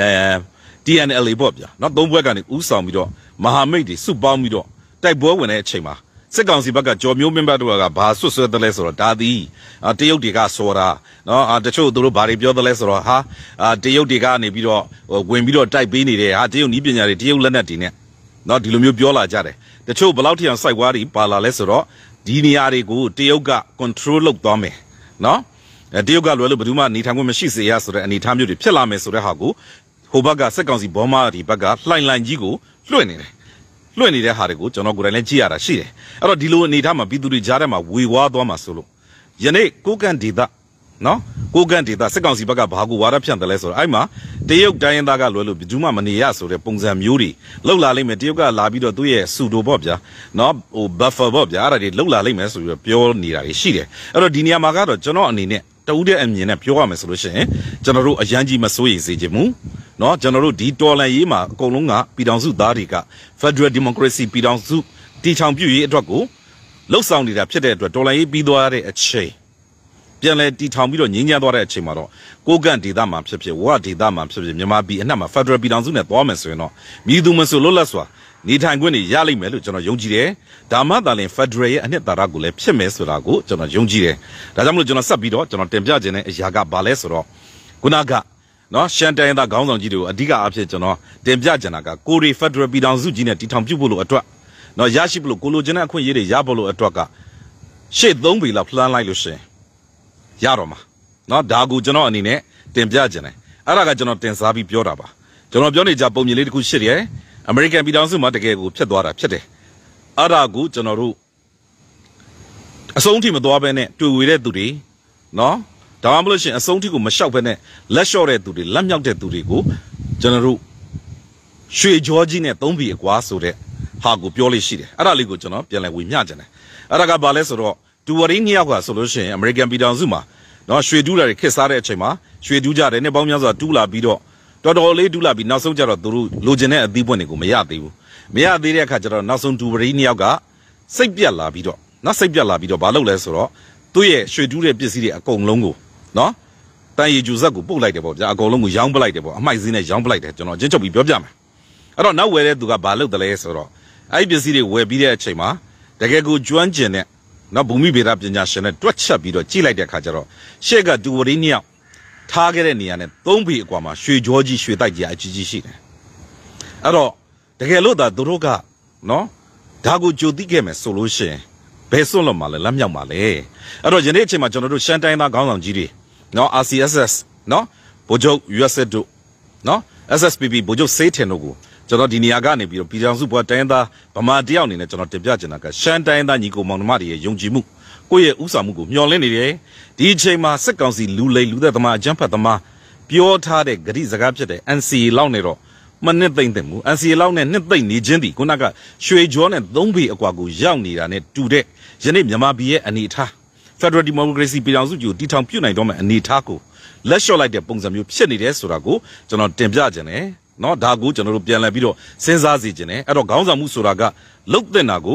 TNLA ပေါ့ဗျာနော်သုံးဘွဲကနေဥဆောင်ပြီးတော့မဟာမိတ်တွေစုပေါင်းပြီးတော့တိုက်ပွဲဝင်တဲ့အချိန်မှာစစ်ကောင်စီဘက်ကကြော်မျိုးမင်းဘတ်တို့ကဘာဆွဆွဲတယ်လဲဆိုတော့ဒါသည်တရုတ်တွေကစောတာနော်တချို့သူတို့ဘာတွေပြောတယ်လဲဆိုတော့ဟာတရုတ်တွေကနေပြီးတော့ဝင်ပြီးတော့တိုက်ပေးနေတယ်ဟာတရုတ်နီးပညာတွေတရုတ်လက်နက်တွေနဲ့နော်ဒီလိုမျိုးပြောလာကြတယ်တချို့ဘလောက်ထိအောင်စိုက်ွားတွေပါလာလဲဆိုတော့ဒီနေရာတွေကိုတရုတ်က control လုပ်သွားမယ်နော်တရုတ်ကလွယ်လို့ဘယ်သူမှနေထိုင်ခွင့်မရှိစေရဆိုတဲ့အနေအထားမျိုးတွေဖြစ်လာမယ်ဆိုတဲ့ဟာကိုဟိုဘက်ကစစ်ကောင်စီဘောမာဒီဘက်ကလှိုင်ကြီးကိုလွှင့်နေတယ်လွှင့်နေတဲ့ဟာတွေကိုကျွန်တော်ကိုယ်တိုင်လည်းကြည့်ရတာရှိတယ်အဲ့တော့ဒီလိုအနေထားမှာပြည်သူတွေကြားထဲမှာဝေဝါးသွားမှာဆိုလို့ယနေ့ကိုကန်ဒေတာနော်ကိုကန်ဒေတာစစ်ကောင်စီဘက်ကဘာကိုဝါဒဖြန့်တယ်လဲဆိုတော့အဲ့မှာတရုတ်တိုင်းရင်းသားကလွယ်လို့ဘယ်သူမှမနေရဆိုတဲ့ပုံစံမျိုးတွေလောက်လာလိမ့်မယ်တရုတ်ကလာပြီးတော့သူ့ရဲ့စူတိုပေါ့ဗျာနော်ဟို buffer ပေါ့ဗျာအဲ့ဒါတွေလောက်လာလိမ့်မယ်ဆိုပြီးတော့ပြောနေတာတွေရှိတယ်အဲ့တော့ဒီနေရာမှာကတော့ကျွန်တော်အနေနဲ့တူးတဲ့အမြင်နဲ့ပြောရမယ်ဆိုလို့ရှိရင်ကျွန်တော်တို့အရန်ကြီးမစိုးရိမ်စေချင်ဘူးနော်ကျွန်တော်တို့ဒီတော်လန်ရေးမှာအကုန်လုံးကပြည်ထောင်စုသားတွေက Federal Democracy ပြည်ထောင်စုတည်ထောင်ပြုရေးအတွက်ကိုလှုပ်ဆောင်နေတာဖြစ်တဲ့အတွက်တော်လန်ရေးပြီးသွားတဲ့အချိန်ပြန်လဲတည်ထောင်ပြီးတော့ငြင်းညမ်းသွားတဲ့အချိန်မှာတော့ကိုကန်ဒေသမှာဖြစ်ဖြစ်ဝါဒေသမှာဖြစ်ဖြစ်မြန်မာပြည်အနှံ့မှာ Federal ပြည်ထောင်စုနဲ့သွားမယ်ဆိုရင်တော့မြည်သူမဆိုလွတ်လပ်စွာနေထိုင်ခွင့်တွေရလိမ့်မယ်လို့ကျွန်တော်ယုံကြည်တယ်ဒါမှသာလျှင် Federal ရဲ့အနှစ်သာရကိုလည်းဖြစ်မယ်ဆိုတာကိုကျွန်တော်ယုံကြည်တယ်ဒါကြောင့်မလို့ကျွန်တော်ဆက်ပြီးတော့ကျွန်တော်တင်ပြခြင်းတဲ့အရာကဘာလဲဆိုတော့ခုနကနော်ရှန်တိုင်းသားခေါင်းဆောင်ကြီးတွေကိုအဓိကအဖြစ်ကျွန်တော်တင်ပြကြတာကကိုရီ Federal ပြည်ထောင်စုကြီးနဲ့တည်ထောင်ပြုဖို့လို့အတွက်နော်ရရှိဖို့လို့ကိုလိုချင်တဲ့အခွင့်အရေးတွေရဖို့လို့အတွက်ကရှေ့3ပေလောက်လှမ်းလိုက်လို့ရှင်ရတော့မှာနော်ဒါကိုကျွန်တော်အနေနဲ့တင်ပြကြတယ်အဲ့ဒါကကျွန်တော်တင်စားပြီးပြောတာပါကျွန်တော်ပြောနေကြပုံမြင်လေးတစ်ခုရှိတယ်အမေရိကန်ပြည်ထောင်စုမှာတကယ်ကိုဖြစ်သွားတာဖြစ်တယ်အဲ့ဒါကိုကျွန်တော်တို့အဆုံးထိမသွားဘဲနဲ့တွေ့ဝေတဲ့သူတွေနော်ဒါမှမဟုတ်ရှင်အဆုံးထိကိုမလျှောက်ဘဲနဲ့လက်လျှော့တဲ့သူတွေလက်မြောက်တဲ့သူတွေကိုကျွန်တော်တို့ရွှေကြောကြီးနဲ့3ပြီအကွာဆိုတဲ့ဟာကိုပြောလို့ရှိတယ်အဲ့ဒါလေးကိုကျွန်တော်ပြန်လည်ဝေမျှကြတယ်အဲ့ဒါကဘာလဲဆိုတော့တူဝရင်း2ယောက်ကဆိုလို့ရှိရင်အမေရိကန်ပြည်ထောင်စုမှာနော်ရွှေတူးတာတွေခစ်စားတဲ့အချိန်မှာရွှေတူးကြတယ်နှစ်ပေါင်းများစွာတူးလာပြီးတော့တော်တော်လေးတူးလာပြီးနောက်ဆုံးကျတော့သူတို့လိုချင်တဲ့အသီးပွင့်တွေကိုမရသေးဘူးမရသေးတဲ့အခါကျတော့နောက်ဆုံးတူဝရင်း2ယောက်ကစိတ်ပြတ်လာပြီးတော့နော်စိတ်ပြတ်လာပြီးတော့ဘာလုပ်လဲဆိုတော့သူ့ရဲ့ရွှေတူးတဲ့ပစ္စည်းတွေအကုန်လုံးကိုနော်တန်ရီကျူဇက်ကိုပုတ်လိုက်တယ်ပေါ့ဗျာအကုန်လုံးကိုရောင်းပလိုက်တယ်ပေါ့အမိုက်စင်းနဲ့ရောင်းပလိုက်တယ်ကျွန်တော်ချင်းချုပ်ပြီးပြောပြမယ်အဲ့တော့နောက်ဝယ်တဲ့သူကဘာလုပ်တယ်လဲဆိုတော့အဲ့ဒီပစ္စည်းတွေဝယ်ပြီးတဲ့အချိန်မှာတကယ်ကိုကျွမ်းကျင်တဲ့နော်ဘူမိဗေဒပညာရှင်နဲ့တွက်ချက်ပြီးတော့ကြည့်လိုက်တဲ့အခါကျတော့ရှေ့ကတူဝရင်း2ယောက်ထားခဲ့တဲ့နေရာနဲ့3ပေအကွာမှာရွှေကြောကြီးရွှေတိုက်ကြီးအကြီးကြီးရှိတယ်အဲ့တော့တကယ်လို့သာသူတို့ကနော်ဒါကိုကြိုသိခဲ့မယ်ဆိုလို့ရှိရင်ဘယ်စွန့်လို့မှလဲလက်မြောက်မှလဲအဲ့တော့ယနေ့အချိန်မှာကျွန်တော်တို့ရှမ်းတိုင်းသားခေါင်းဆောင်ကြီးတွေနော် RCSS နော်ဗိုလ်ချုပ် USS တို့နော် SSPP ဗိုလ်ချုပ်စေးထင်တို့ကိုကျွန်တော်ဒီနေရာကနေပြီးတော့ပြည်ထောင်စုဘွားတိုင်းသားဗမာတယောက်အနေနဲ့ကျွန်တော်တင်ပြချင်တာကရှမ်းတိုင်းသားညီကိုမောင်နှမတွေရဲ့ယုံကြည်မှုကိုယ့်ရဲ့ဥဆောင်မှုကိုမျှော်လင့်နေတယ်ဒီအချိန်မှာစစ်ကောင်စီလူလိမ်လူသက်သမားအကြမ်းဖက်သမားပြောထားတဲ့ဂရိစကားဖြစ်တဲ့ NCA လောက်နဲ့တော့မနစ်သိမ့်တယ်မူ NCA လောက်နဲ့နှစ်သိမ့်နေခြင်းဒီခုနကရွှေကြောနဲ့3ပေအကွာကိုရောက်နေတာနဲ့တူတဲ့ယနေ့မြန်မာပြည်ရဲ့အနေအထား Federal Democracy ပြည်ထောင်စုကြီးကိုတည်ထောင်ပြုနိုင်တော့မယ့်အနေအထားကိုလက်လျှော့လိုက်တဲ့ပုံစံမျိုးဖြစ်နေတယ်ဆိုတာကိုကျွန်တော်တင်ပြခြင်းတယ်နော်ဒါကိုကျွန်တော်တို့ပြန်လည်ပြီးတော့စဉ်းစားစီခြင်းတယ်အဲ့တော့ခေါင်းဆောင်မှုဆိုတာကလုတ်တဲ့နာကို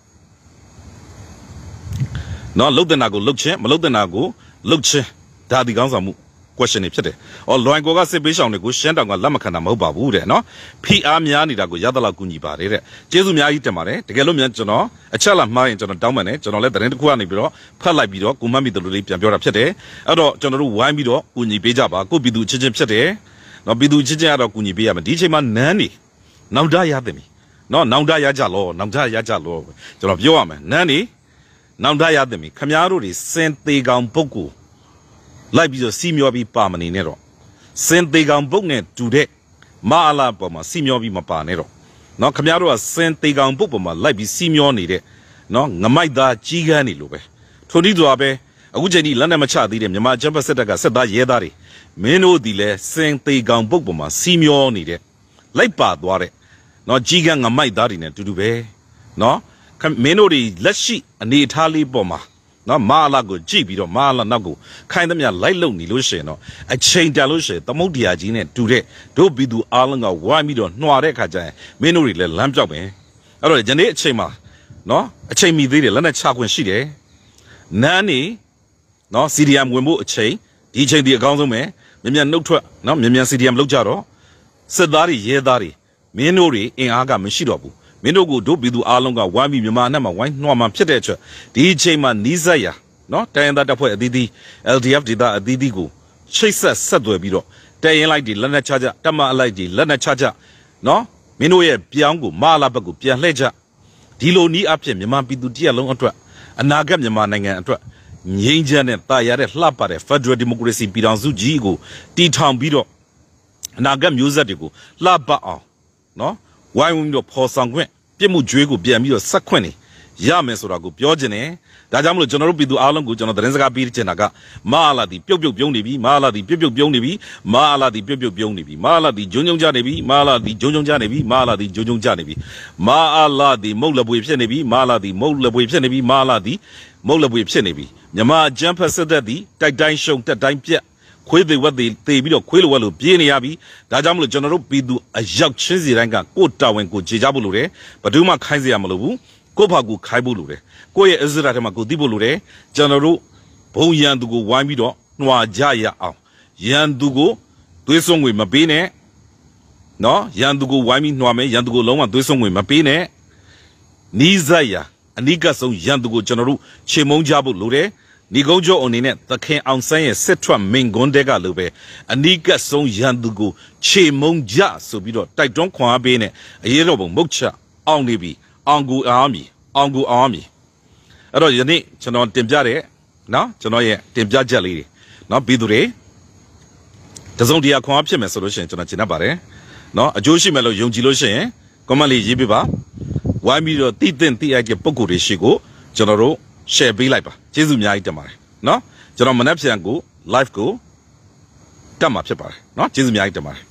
နော်လုတ်တဲ့နာကိုလုတ်ခြင်းမလုတ်တဲ့နာကိုလုတ်ခြင်းဒါဒီခေါင်းဆောင်မှု question တွေဖြစ်တယ်။အော်လွိုင်ကိုကစစ်ပေးဆောင်တွေကိုရှမ်းတောင်ကလက်မခံတာမဟုတ်ပါဘူးတဲ့နော်။ဖိအားများနေတာကိုရသလောက်ကူညီပါတယ်တဲ့။ကျေးဇူးအများကြီးတင်ပါတယ်။တကယ်လို့မြန်ကျွန်တော်အချက်လာမှားရင်ကျွန်တော်တောင်းပန်တယ်ကျွန်တော်လည်းသတင်းတစ်ခုကနေပြီးတော့ဖတ်လိုက်ပြီးတော့ကိုမတ်မီတလူလေးပြန်ပြောတာဖြစ်တယ်။အဲ့တော့ကျွန်တော်တို့ဝိုင်းပြီးတော့ကူညီပေးကြပါကိုပြည်သူချင်းချင်းဖြစ်တယ်။နော်ပြည်သူချင်းချင်းကတော့ကူညီပေးရမယ်ဒီအချိန်မှာနန်းနေနောင်တရသည်မီနော်နောင်တရကြလောနောင်တရကြလောကျွန်တော်ပြောရမယ်နန်းနေနောင်တရသည်မီခမားတို့တွေစင်သေးကောင်ပုတ်ကိုလိုက်ပြီးတော့စီမျောပြီးပါမနေနဲ့တော့စင်သေးကောင်ပုတ်နဲ့တူတဲ့မအလာပေါ်မှာစီမျောပြီးမပါနဲ့တော့နော်ခမရတို့ကစင်သေးကောင်ပုတ်ပေါ်မှာလိုက်ပြီးစီမျောနေတဲ့နော်ငမိုက်သားကြီးကန်းနေလို့ပဲထိုနည်းစွာပဲအခုချိန်ကြီးလက်နဲ့မချသေးတဲ့မြန်မာကျန်းဖက်စစ်တပ်ကစစ်သားရဲသားတွေမင်းတို့ဒီလဲစင်သေးကောင်ပုတ်ပေါ်မှာစီမျောနေတဲ့လိုက်ပါသွားတဲ့နော်ကြီးကန်းငမိုက်သားတွေနဲ့တူတူပဲနော်မင်းတို့ဒီလက်ရှိအနေအထားလေးပေါ်မှာနော်မာလာကိုကြည့်ပြီးတော့မာလာနောက်ကိုခိုင်းသမျှလိုက်လုံနေလို့ရှိရင်တော့အချိန်တန်လို့ရှိရင်သမုတ်တရားကြီးနဲ့တူတဲ့တို့ပြည်သူအားလုံးကဝိုင်းပြီးတော့နှွာတဲ့ခါကျရင်မင်းတို့တွေလည်းလမ်းပြောက်ပဲအဲ့တော့ယနေ့အချိန်မှာနော်အချိန်မီသေးတယ်လက်နဲ့ချခွင့်ရှိတယ်နန်းနေနော် CDM ဝင်ဖို့အချိန်ဒီအချိန်ဒီအကောင်းဆုံးပဲမြန်မြန်နှုတ်ထွက်နော်မြန်မြန် CDM လောက်ကြတော့စစ်သားတွေရဲသားတွေမင်းတို့တွေအင်အားကမရှိတော့ဘူးမင်းတို့ကိုတို့ပြည်သူအားလုံးကဝိုင်းပြီးမြန်မာနဲ့မှာဝိုင်းနှွားမှဖြစ်တဲ့အတွက်ဒီအချိန်မှာနီးစပ်ရာနော်တိုင်းရင်းသားတပ်ဖွဲ့အသီးသီး LDF ဒေသအသီးသီးကိုချိတ်ဆက်သွယ်ပြီးတော့တရင်လိုက်တွေလက်နက်ချကြတမအလိုက်တွေလက်နက်ချကြနော်မင်းတို့ရဲ့ပြောင်းကိုမလာဘက်ကိုပြန်လှည့်ကြဒီလိုနီးအဖြစ်မြန်မာပြည်သူတရက်လုံးအတွက်အနာဂတ်မြန်မာနိုင်ငံအတွက်ငြိမ်းချမ်းတဲ့တာယာတဲ့လှပတဲ့ Federal Democracy ပြည်ထောင်စုကြီးကိုတည်ထောင်ပြီးတော့အနာဂတ်မျိုးဆက်တွေကိုလှပအောင်နော်ဝိုင်းဝန်းပြီးတော့ဖော်ဆောင်ခွင့်ပြစ်မှုကြွေးကိုပြန်ပြီးတော့ဆက်ခွင့်နေရမယ်ဆိုတာကိုပြောခြင်းနဲ့ဒါကြောင့်မလို့ကျွန်တော်တို့ပြည်သူအားလုံးကိုကျွန်တော်သတင်းစကားပေးချင်တာကမဟာလာတီပြုတ်ပြုံးနေပြီမဟာလာတီပြုတ်ပြုံးနေပြီမဟာလာတီပြုတ်ပြုံးနေပြီမဟာလာတီဂျုံဂျုံကြနေပြီမဟာလာတီဂျုံဂျုံကြနေပြီမဟာလာတီဂျုံဂျုံကြနေပြီမဟာလာတီမုတ်လပွေဖြစ်နေပြီမဟာလာတီမုတ်လပွေဖြစ်နေပြီမဟာလာတီမုတ်လပွေဖြစ်နေပြီမြမအကျန်းဖက်စစ်သက်သည်တိုက်တိုင်းရှုံတက်တိုင်းပြက်ခွေးသေးဝက်သေးတေပြီးတော့ခွေးလိုဝက်လိုပြေးနေရပြီဒါကြောင့်မလို့ကျွန်တော်တို့ပြည်သူအရောက်ချင်းစီတိုင်းကကိုယ်တာဝန်ကိုခြေချဖို့လိုတယ်ဘယ်သူမှခိုင်းစရာမလိုဘူးကိုယ့်ဘာကိုခိုင်းဖို့လိုတယ်ကိုယ့်ရဲ့အစရာထဲမှာကိုသိဖို့လိုတယ်ကျွန်တော်တို့ဘုံရန်သူကိုဝိုင်းပြီးတော့နှွာကြရအောင်ရန်သူကိုသွေးစွန်းငွေမပေးနဲ့နော်ရန်သူကိုဝိုင်းပြီးနှွာမယ်ရန်သူကိုလုံးဝသွေးစွန်းငွေမပေးနဲ့နီးစပ်ရာအနိကဆုံးရန်သူကိုကျွန်တော်တို့ချေမုန်းကြဖို့လိုတယ်ဒီကုန်းကျော်အနေနဲ့သခင်အောင်ဆန်းရဲ့စစ်ထွက်မင်ကွန်းတဲကလိုပဲအနိကဆုံးရန်သူကိုချေမုန်းကြဆိုပြီးတော့တိုက်တွန်းခွန်အားပေးနဲ့အရေးတော်ပုံမုတ်ချအောင်နေပြီအောင်ကိုအားမီအောင်ကိုအားမီအဲ့တော့ယနေ့ကျွန်တော်တင်ပြတဲ့နော်ကျွန်တော်ရဲ့တင်ပြချက်လေးတွေနော်ပြည်သူတွေတစုံတရာခွန်အားဖြစ်မယ်ဆိုလို့ရှိရင်ကျွန်တော်ကျင်တတ်ပါတယ်နော်အကျိုးရှိမယ်လို့ယုံကြည်လို့ရှိရင် comment လေးရေးပေးပါဝိုင်းပြီးတော့တည်တဲ့အိုက်တဲ့ပုံကိုယ်တွေရှိကိုကျွန်တော်တို့ share ပေးလိုက်ပါကျေးဇူးအများကြီးတင်ပါတယ်နော်ကျွန်တော်မနက်ဖြန်ကို live ကိုတက်မှာဖြစ်ပါတယ်နော်ကျေးဇူးအများကြီးတင်ပါတယ်